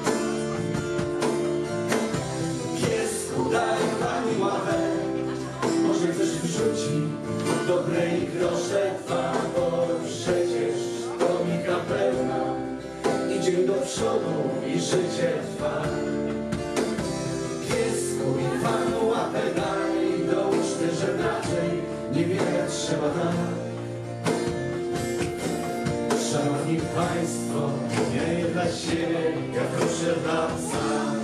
Piesku, daj Pani łapę, może coś wrzuci, dobrej grosze dwa, bo przecież to mika pełna i dzień do przodu i życie trwa. Piesku i Panu łapę daj, dołóżcie, że raczej niewiele trzeba dać. Szanowni Państwo, ja nie dla siebie, ja proszę dla psa.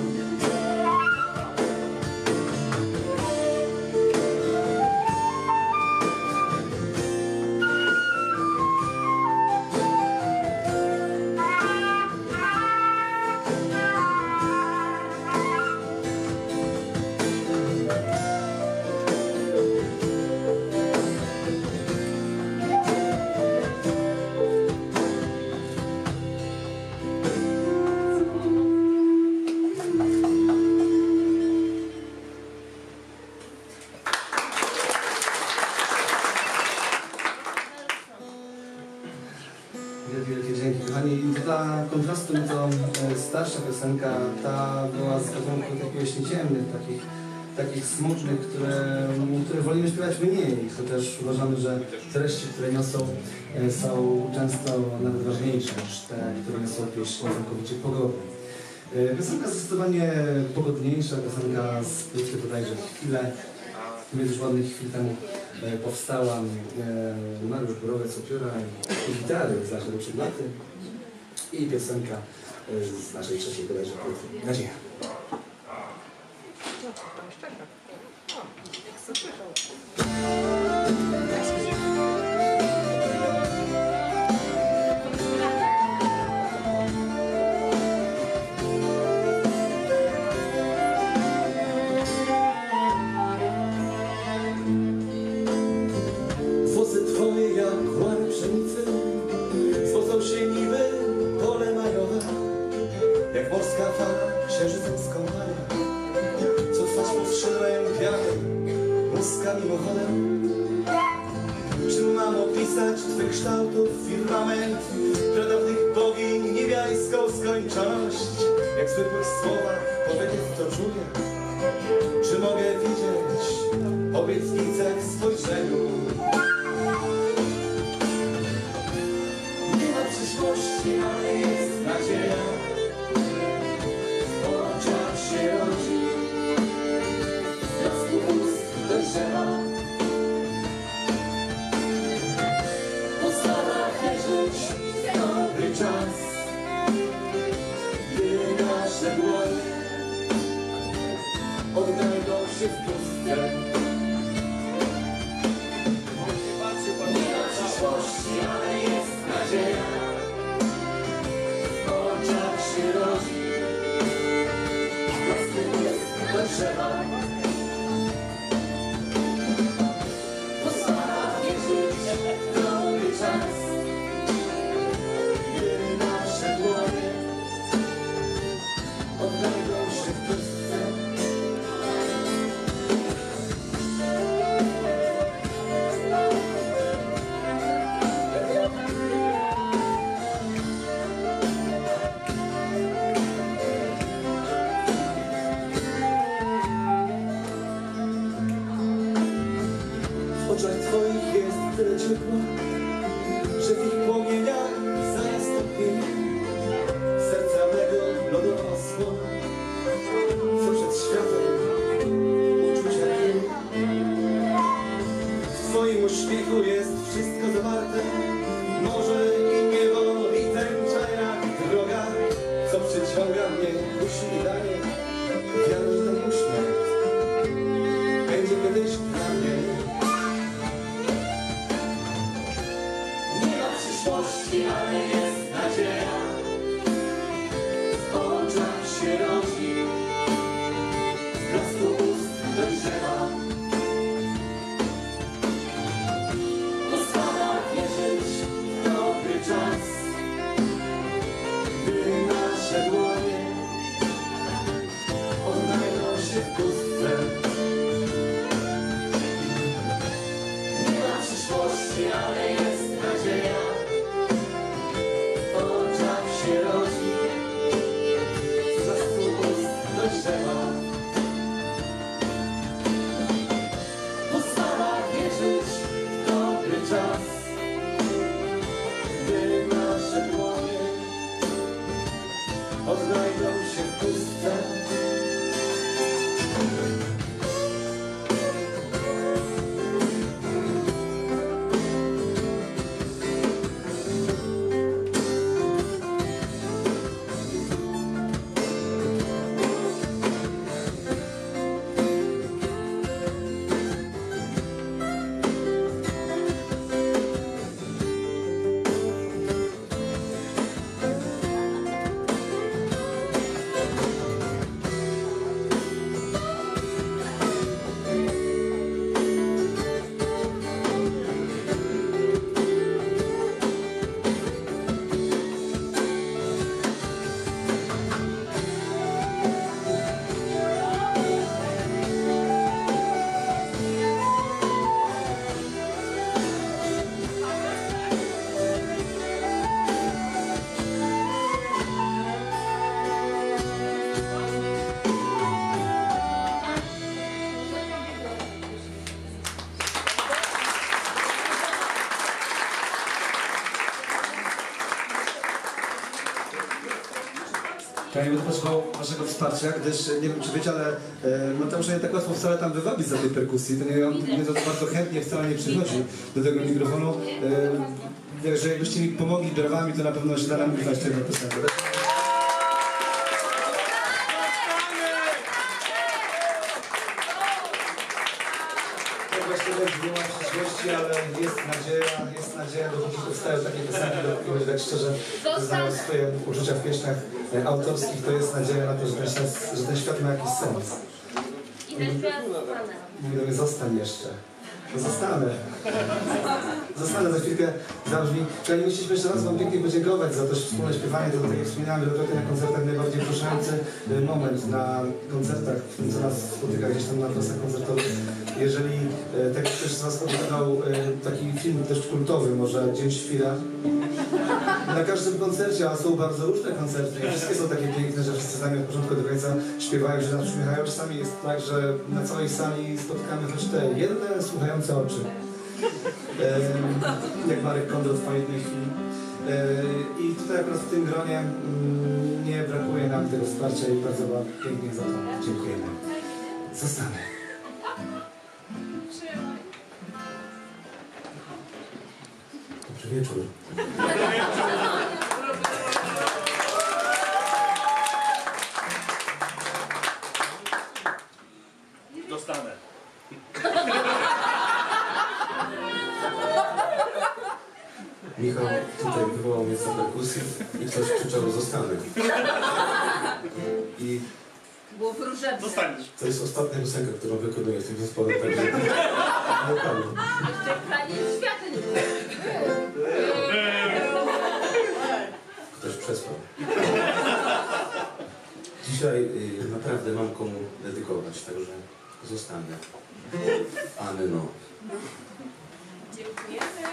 Wielkie dzięki, kochani. Dla kontrastu to starsza piosenka, ta była z gatunku takich pieśni ciemnych, takich smutnych, które wolimy śpiewać mniej, chociaż uważamy, że treści, które niosą, są często nawet ważniejsze niż te, które niosą pieśni całkowicie pogodne. Piosenka zdecydowanie pogodniejsza, piosenka z krótkie bodajże chwilę, już ładnych chwil temu powstała. Mariusz Borowiec opiora i gitary z naszego przedmiotu i piosenka z naszej trzeciej bodajże płyty. Nadzieja. Włosy twoje jak łany pszenicy, zwozą się niby pole majowe, jak morska fala księżycem skąpana, co twarz powstrzymałem wiatrem, muska mimochodem. Czy mam opisać twych kształtów firmament, pradawnych bogiń, niebiańską skończoność? Jak w zwykłych słowach powiedzieć to czuję, czy mogę widzieć obietnicę w spojrzeniu? Nie ma przyszłości, ale jest nadzieja, w oczach się rodzi, z rosku ust dojrzewa. Postara wierzyć w dobry czas, gdy nasze dłonie odnajdą się w pustce. Nie ma przyszłości, ale jest nadzieja, w oczach się rodzi, z rosku ust dojrzewa. Postara wierzyć w dobry czas, gdy nasze dłonie odnajdą się w pustce. przyszłości, ale jest nadzieja. W oczach się rodzi, z blasku ust dojrzewa. Postara wierzyć w dobry czas, gdy nasze dłonie odnajdą się w pustce. Nie ma przyszłości, ale jest nadzieja. W oczach się rodzi, z blasku ust dojrzewa. Postara wierzyć w dobry czas, gdy nasze dłonie odnajdą się w pustce. Ja nie będę potrzebował waszego wsparcia, gdyż nie wiem czy wiecie, ale Mateusz nie tak łatwo wcale tam wywabić za tej perkusji. To nie, on nie to bardzo chętnie wcale nie przychodzi do tego mikrofonu. Także jakbyście mi pomogli brawami, to na pewno się da nam wygrać tego piosenkę. Tak właśnie nie ma przyszłości, ale jest nadzieja, dopóki powstają takie piosenki, dopóki tak szczerze znają swoje uczucia w pieśniach autorskich, to jest nadzieja na to, że ten świat ma jakiś sens. I ten świat zostanę. Mówi do mnie, zostań jeszcze. No zostanę, za chwilkę zabrzmi. Czyli musieliśmy jeszcze raz wam pięknie podziękować za to wspólne śpiewanie, to tak jak wspominałem, wielokrotnie na koncertach najbardziej poruszający moment na koncertach, w tym co nas spotyka gdzieś tam na trasach koncertowych. Jeżeli, tak jak ktoś z was oglądał taki film dość kultowy, może Dzień Świra, na każdym koncercie, a są bardzo różne koncerty i wszystkie są takie piękne, że wszyscy z nami od początku do końca śpiewają, że nas uśmiechają. Czasami jest tak, że na całej sali spotykamy choć te jedne słuchające oczy. Jak Marek Kondrot w pamiętnej chwili. I tutaj akurat w tym gronie nie brakuje nam tego wsparcia i bardzo wam pięknie za to dziękujemy. Zostanę. Dobry wieczór. Dostanę. Michał tutaj wywołał mnie z perkusji i ktoś krzyczał zostanę. I Było wróżebne. Zostaniesz. to jest ostatnia piosenka, którą wykonuję w tym zespole, także nie padło. Jeszcze prawie świata nie było. Ktoś przespał. Dzisiaj naprawdę mam komu dedykować, także zostanę. Anno. Dziękujemy.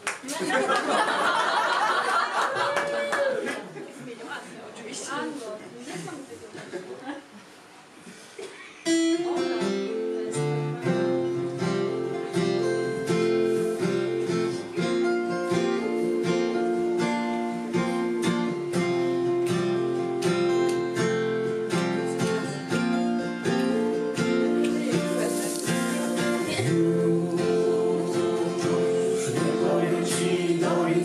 Zmienił Annę oczywiście. Anno, nie mam tego. Przypomnę ci do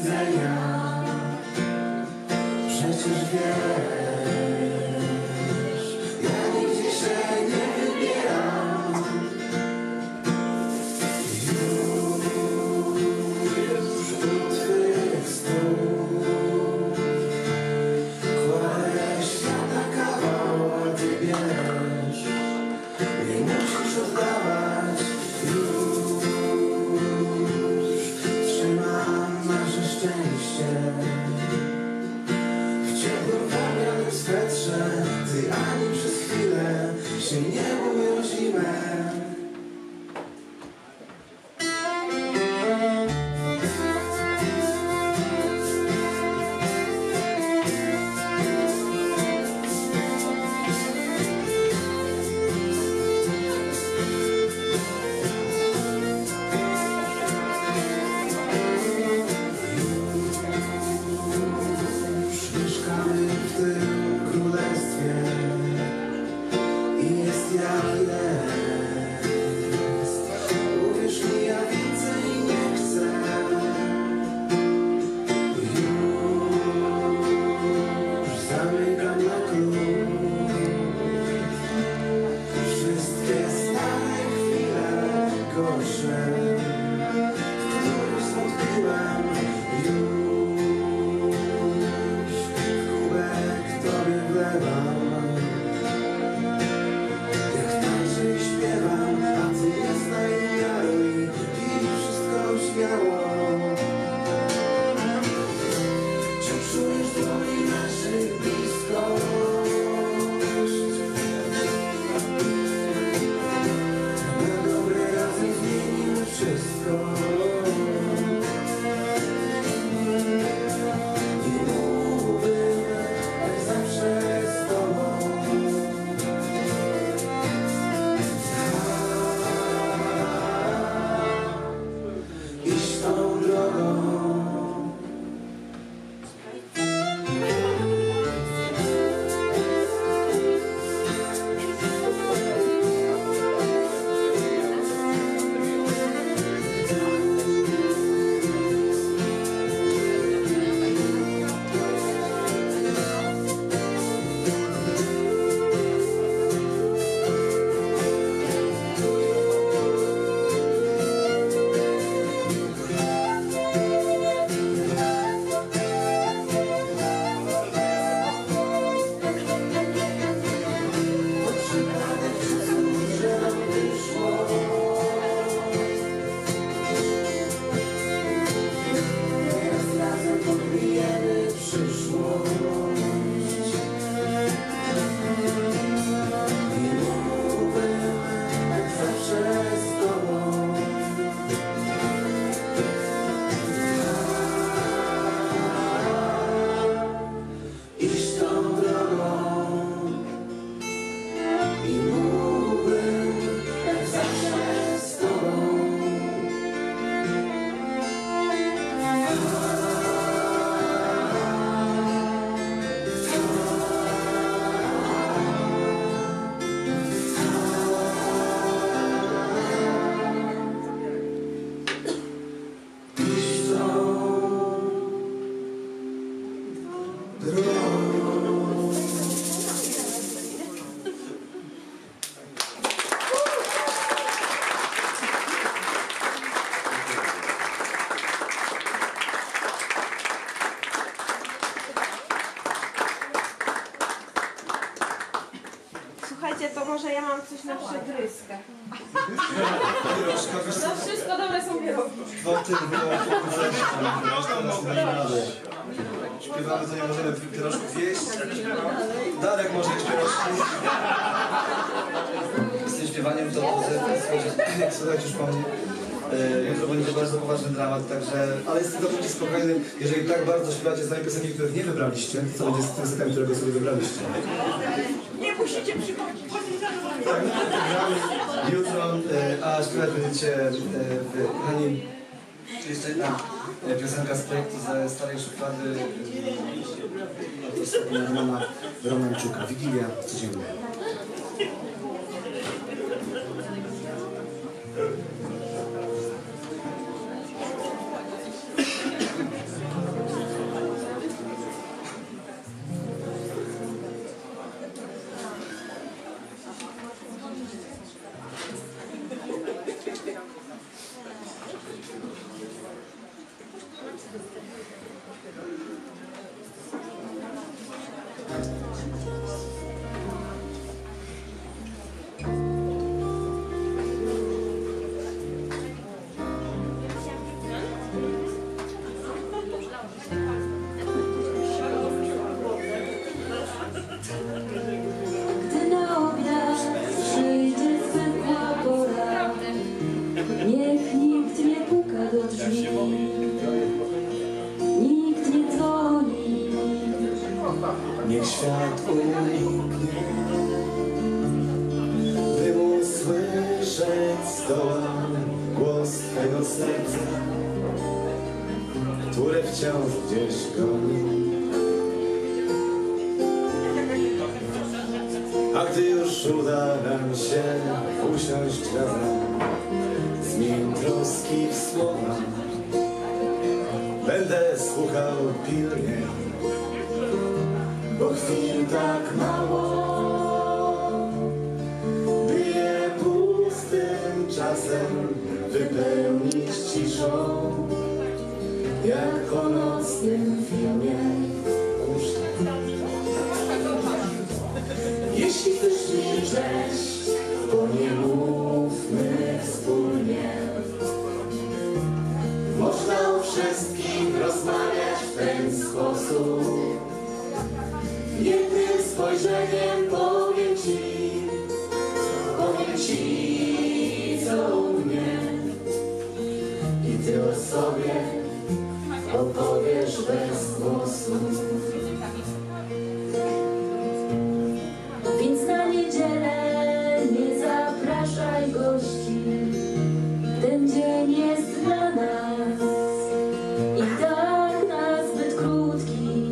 chcecie, to może ja mam coś na przegryzkę. Pierożka, wiesz co? No wszystko dobre są pierogi. Dwa tyły śpiewamy, to nie możemy pierożków jeść. Darek może jeść pierożki. Z tym śpiewaniem to jak słuchajcie już pan, jutro będzie bardzo poważny dramat, także, ale jestem dopóki spokojny, jeżeli tak bardzo śpiewacie z nami piosenki, których nie wybraliście, to co będzie z tym setem, którego sobie wybraliście? Nie musicie przychodzić, bądźcie zadowoleni. Tak, jutro, a śpiewać będziecie, kochani, jeszcze jedna piosenka z projektu ze Starej Szuflady, Romana Romanczuka, Wigilia codzienna. Gdy na obiad przyjdzie zwykła pora, niech nikt nie puka do drzwi, nikt nie dzwoni. Niech świat uniknie, by móc słyszeć z doła głos tego serca, które wciąż gdzieś goni. A gdy już uda nam się usiąść razem, zmień troski w słowa, będę słuchał pilnie, bo chwil tak mało, by je pustym czasem wypełnić ciszą, jak po nocnym filmie. Jeśli chcesz milczeć, to nie mówmy wspólnie. Można o wszystkim rozmawiać w ten sposób. Jednym spojrzeniem powiem ci, co u mnie. I ty o sobie opowiesz bez głosu. Więc na niedzielę nie zapraszaj gości. Ten dzień jest dla nas i tak nazbyt krótki.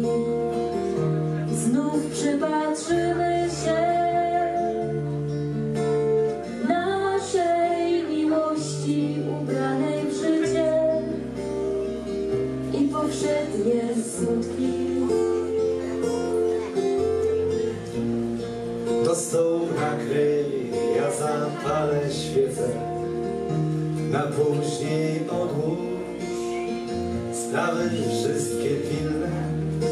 Znów przypatrzymy się naszej miłości ubranej w życie i powszednie smutki. Do stołu nakryj, ja zapalę świecę, na później odłóż sprawy wszystkie pilne.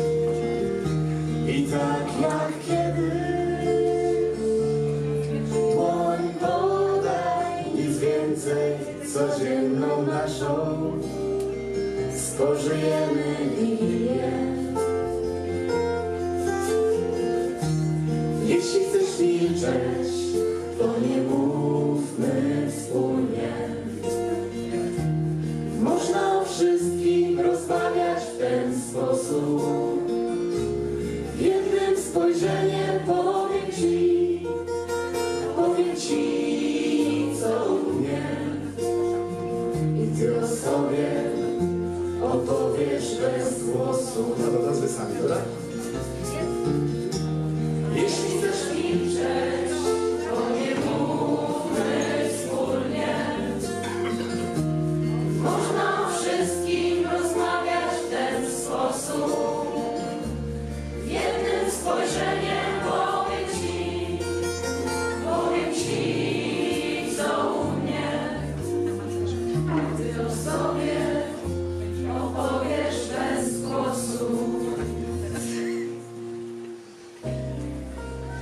I tak jak kiedyś dłoń podaj, nic więcej, codzienną naszą spożyjemy Wigilię. Jeśli chcesz milczeć, to nie mówmy wspólnie. Można o wszystkim rozmawiać w ten sposób. Jednym spojrzeniem powiem ci, co u mnie. I ty o sobie opowiesz bez głosu. No dobra, nazwy sami, dobra? Jeśli chcesz milczeć, to nie mówmy wspólnie. Można o wszystkim rozmawiać w ten sposób. Jednym spojrzeniem powiem ci, co u mnie. Ty o sobie opowiesz bez głosu.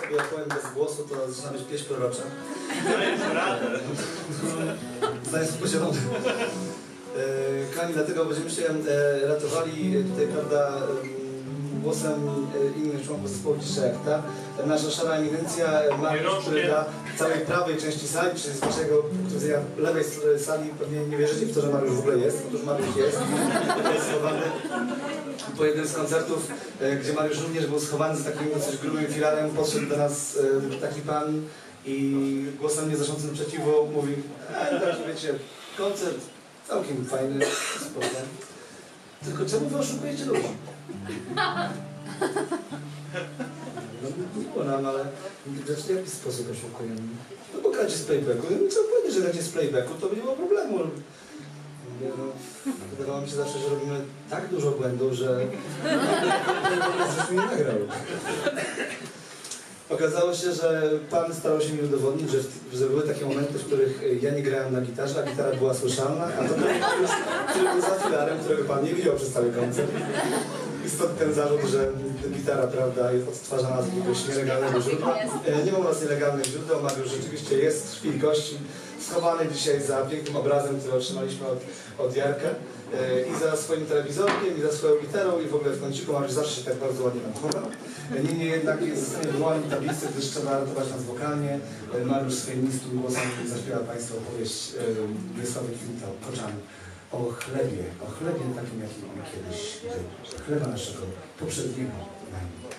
sobie opowiem bez głosu, to zaczyna być pieśń prorocza. Zdaję sobie posiadony. Kochani, dlatego będziemy się ratowali tutaj, prawda, głosem innych członków zespołu Cisza jak ta. Nasza szara eminencja, Mariusz, który dla całej prawej części sali, czyli z waszego punktu widzenia lewej sali, pewnie nie wierzycie w to, że Mariusz w ogóle jest. Otóż Mariusz jest schowany. Po jednym z koncertów, gdzie Mariusz również był schowany z takim dosyć grubym filarem, podszedł do nas taki pan i głosem nieznoszącym sprzeciwu mówi: teraz wiecie, koncert całkiem fajny, spoko. Tylko czemu wy oszukujecie ludzi? No miło nam, ale w jaki sposób oszukujemy? No bo gracie z playbacku. No co powiedzieć, że gracie z playbacku, to by nie było problemu. No, wydawało mi się zawsze, że robimy tak dużo błędów, że żeśmy nie nagrał. Okazało się, że pan starał się mi udowodnić, że były takie momenty, w których ja nie grałem na gitarze, a gitara była słyszalna, a to już tylko za filarem, którego pan nie widział przez cały koncert. I stąd ten zarzut, że gitara, prawda, jest odtwarzana z jakiegoś nielegalnego źródła. Nie mam was nielegalnych źródeł, Mariusz rzeczywiście jest w krwi i kości, schowany dzisiaj za pięknym obrazem, który otrzymaliśmy od Jarka. I za swoim telewizorkiem, i za swoją gitarą, i w ogóle w kąciku Mariusz zawsze się tak bardzo ładnie nam chowa. Niemniej jednak jest wywołany tablicy, gdyż trzeba ratować nas wokalnie. Mariusz swoim niskim głosem zaśpiewa Państwu opowieść Wiesławy Kwinto-Koczan o chlebie takim, jakim on kiedyś był. Chleba naszego poprzedniego nami.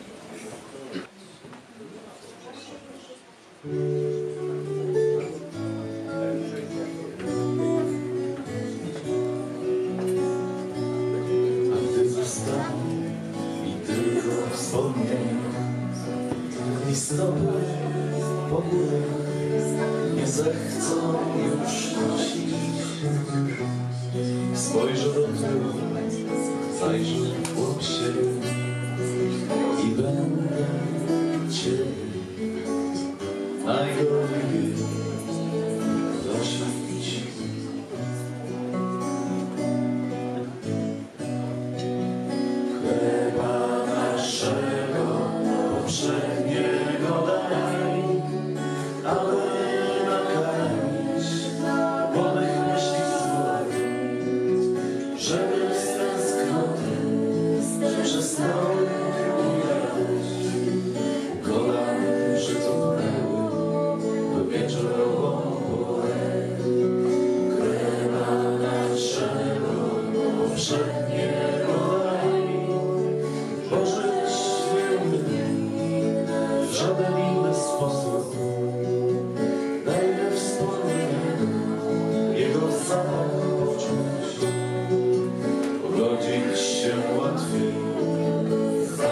Listowe po górach nie zechcą już nosić. Spojrzę do tyłu, zajrzę w głąb siebie i będę Ciebie najgorliwiej prosić. Chleba naszego poprzedniego daj, ale nakarmić młodych myśli złych, żeby z tęsknoty przestały umierać. Kolany przytupnęły do wieczorową porę. Chleba naszego poprzedniego daj, Boże w żaden inny sposób. Dajmy wspólnie Jego zapach poczuć, pogodzić się łatwiej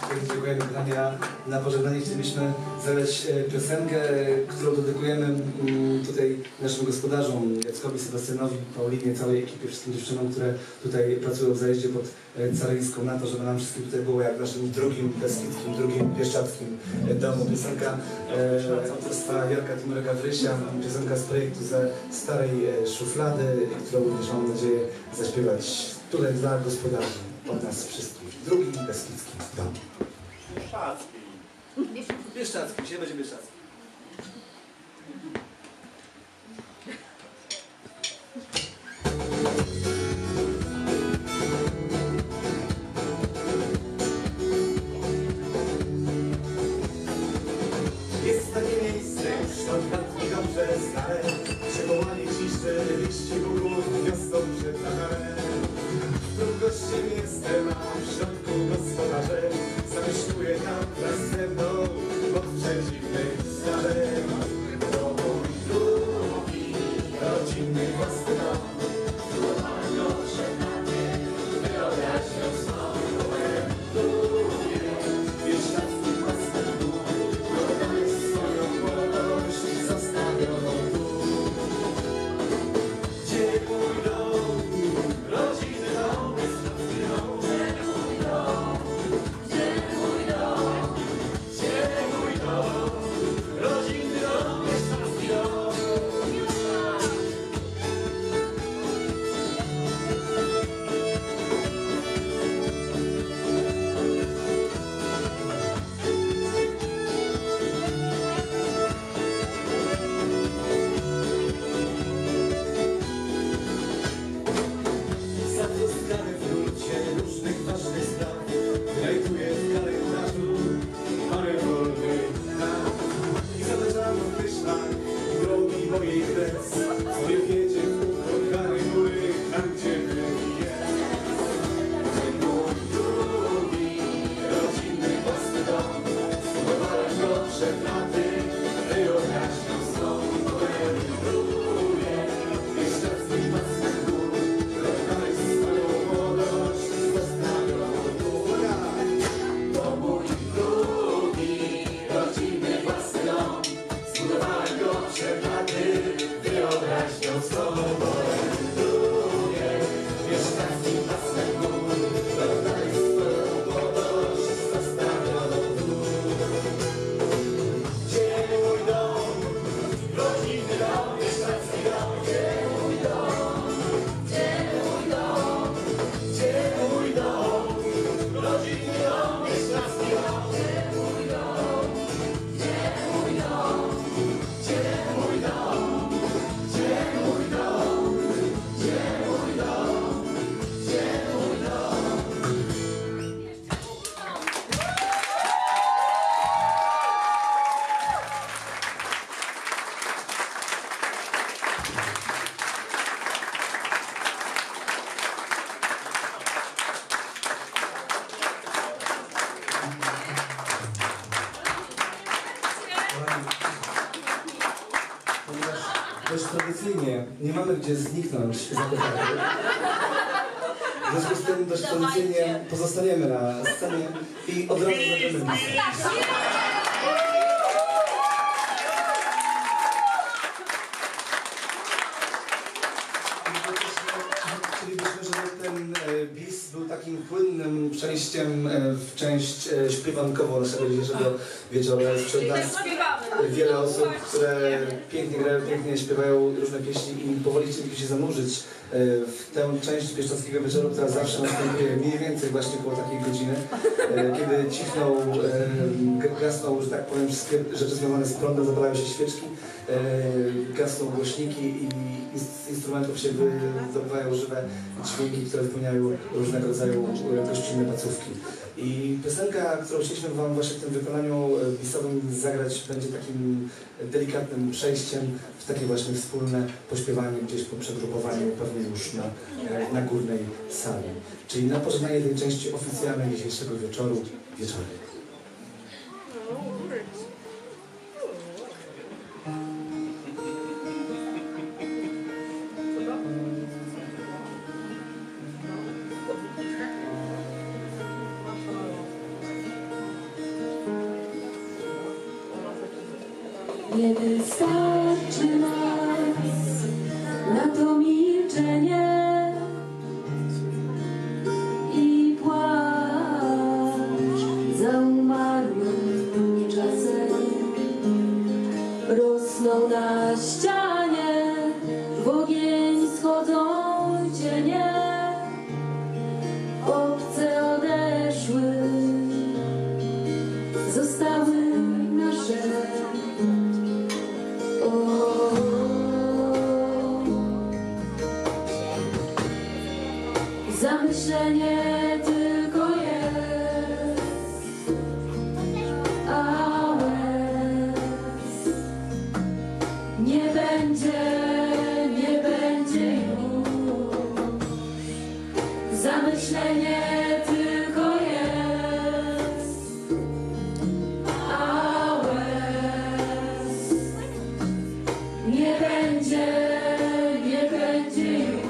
Dziękuję, kochani. Na pożegnanie chcielibyśmy zagrać piosenkę, którą dedykujemy tutaj naszym gospodarzom, Jackowi, Sebastianowi, Paulinie, całej ekipie, wszystkim dziewczynom, które tutaj pracują w zajeździe pod Caryńską, na to, żeby nam wszystkim tutaj było jak w naszym drugim beskidzkim, drugim pieszczackim domu. Piosenka autorstwa Jarka Timureka-Wrysia, piosenka z projektu ze starej szuflady, którą również mam nadzieję zaśpiewać tutaj dla gospodarzy, od nas wszystkich. Drugi beskidzki dom. Bieszczacki, dzisiaj będzie Bieszczacki. Jest takie miejsce, już od lat mi dobrze znane, przywołanie ciszy, liści bugów, wiosną przed nagarem. W długości jestem, a w środku gospodarzem, zamieszkuję tam wraz ze mną, pod przeciwnym starem. To mój drugi, rodzinny własny dom, budowałem go przed nami, wyobraźnią swą, byłem lubię, bieszczacki własny dom. Swoją młodość zostawioną tu. Gdzie mój dom, rodzinny dom, jest dom. Gdzie mój dom, gdzie mój dom, gdzie mój dom, rodzinny dom, jest dom. Zatroskany w nurcie różnych ważnych spraw, znajduję w kalendarzu parę wolnych dni. I zależało w myślach drogi mojej kres, sobie wiedzie w ukochane góry, tam gdzie byli jest. Ten mój drugi, rodzinny własny dom, zbudowałem go przed laty, wyobraźnią swą, byłem lubię, bieszczacki własny gór. To mój drugi, rodzinny własny dom, zbudowałem go przed laty, wyobraźnią swą, byłem lubię, bieszczacki własny gór. Oddaj swoją młodość, zostawioną tu. Gdzie mój dom, rodzinny dom, bieszczacki dom, gdzie mój dom, gdzie mój dom, gdzie mój dom, rodzinny dom, bieszczacki dom, gdzie mój dom, gdzie mój dom, gdzie mój dom, gdzie mój dom, gdzie mój dom, gdzie mój dom. Ponieważ dość tradycyjnie nie mamy gdzie zniknąć z zakochanych. W związku z tym dość tradycyjnie pozostaniemy na scenie i od razu zaczniemy bis. Chcielibyśmy, żeby ten bis był takim płynnym przejściem w część śpiewankową naszego dzisiejszego wieczoru. Jest przed nas wiele osób, które pięknie grają, pięknie śpiewają różne pieśni i powoli chcielibyśmy się zanurzyć w tę część pieszczockiego wieczoru, która zawsze następuje mniej więcej właśnie koło takiej godziny, kiedy cichną, gasną, że tak powiem, wszystkie rzeczy związane z prądem, zapalają się świeczki, gasną głośniki i z instrumentów się wydobywają żywe dźwięki, które wypełniają różnego rodzaju gościnne placówki. I piosenka, którą chcieliśmy Wam właśnie w tym wykonaniu bisowym zagrać, będzie takim delikatnym przejściem w takie właśnie wspólne pośpiewanie gdzieś po przegrupowaniu, pewnie już na górnej sali. Czyli na pożegnanie tej części oficjalnej dzisiejszego wieczoru. Nie wystarczy nas na to milczenie i płacz za umarłym czasem. Rosną na ścianie, w ogień schodzą cienie, obce odeszły, zostały nasze. Zamyślenie tylko jest, a łez nie będzie już. Zamyślenie tylko jest, a łez nie będzie już.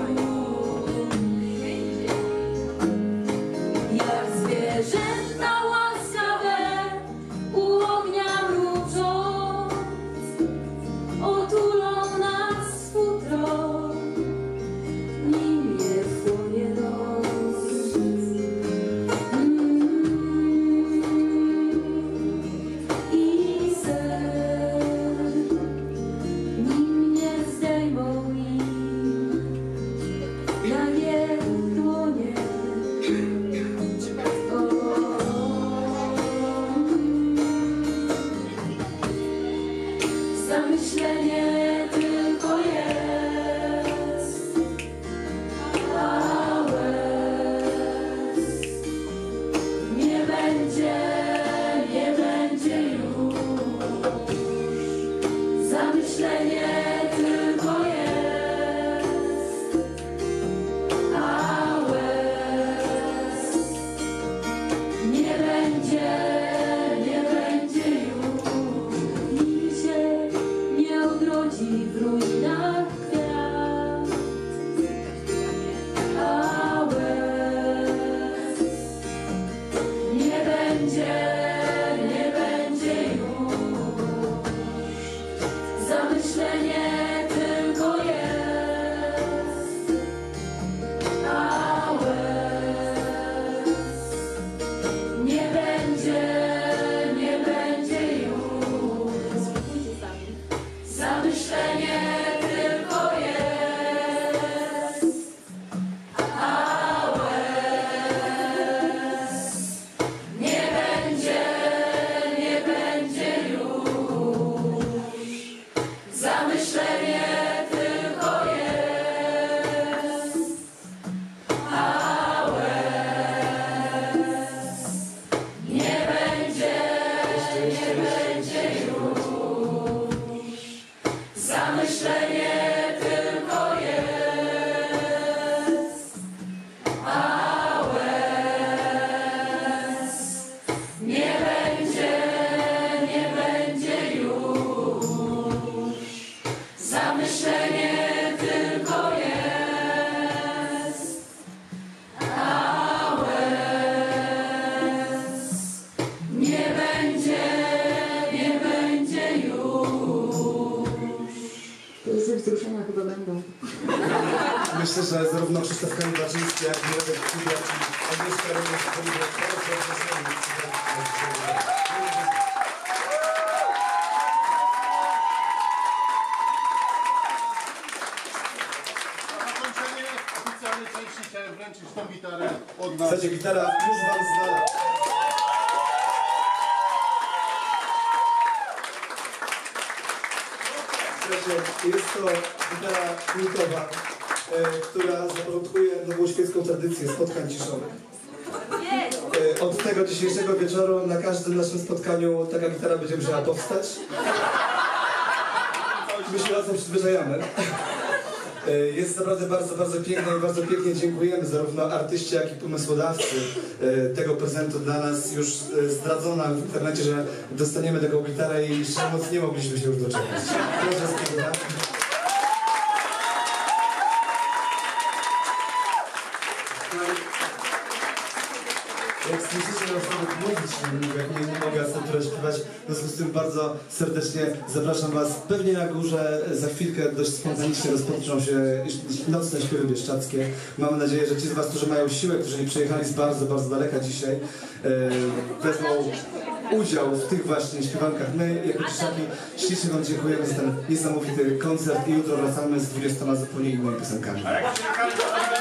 Jak zwierzęta łaskawe u ognia mrucząc, otulą nas futro, nim je wchłonie noc. I sen, nim nie zdejmą ich na nie dłonie. Zamyślenie tylko jest, a łez nie będzie już. Zamyślenie tylko jest, a łez nie będzie już. Nim się nie odrodzi w ruinach kwiat, a łez nie będzie już. Zamyślenie tylko jest, a łez nie będzie już. Zamyślenie tylko jest, a łez nie będzie już. Zamyślenie tylko jest, a łez nie będzie już. Zamyślenie tylko jest, a łez nie będzie już. Zamyślenie tylko jest, a łez nie będzie już. Ze wzruszenia chyba będą. Myślę, że zarówno Krzysztof Kanibaczyński, jak i Radek Kubiak, i Agnieszka Rogowska, Na zakończenie oficjalnej części chciałem wręczyć tą gitarę od nas. Słuchajcie, gitara już wam znana. Słuchajcie, jest to gitara kultowa, która zaporządkuje nową świecką tradycję spotkań ciszowych. Od tego dzisiejszego wieczoru na każdym naszym spotkaniu taka gitara będzie musiała powstać. My się razem przyzwyczajamy. Jest naprawdę bardzo, bardzo piękne i bardzo pięknie dziękujemy zarówno artyście, jak i pomysłodawcy tego prezentu dla nas. Już zdradzono w internecie, że dostaniemy taką gitarę i szczerze mówiąc nie mogliśmy się już doczekać. Proszę, jest piękna. Jak słyszycie, ja już nawet mówić nie mogę asenturę śpiewać. W związku z tym bardzo serdecznie zapraszam Was. Pewnie na górze za chwilkę dość spontanicznie rozpoczną się nocne śpiewy bieszczackie. Mam nadzieję, że ci z Was, którzy mają siłę, którzy nie przyjechali z bardzo, bardzo daleka dzisiaj, wezmą udział w tych właśnie śpiewankach. My, jako Bieszczaki, ślicznie Wam dziękujemy za ten niesamowity koncert i jutro wracamy z 20 zupełnie innymi piosenkami. A jak przyjechali do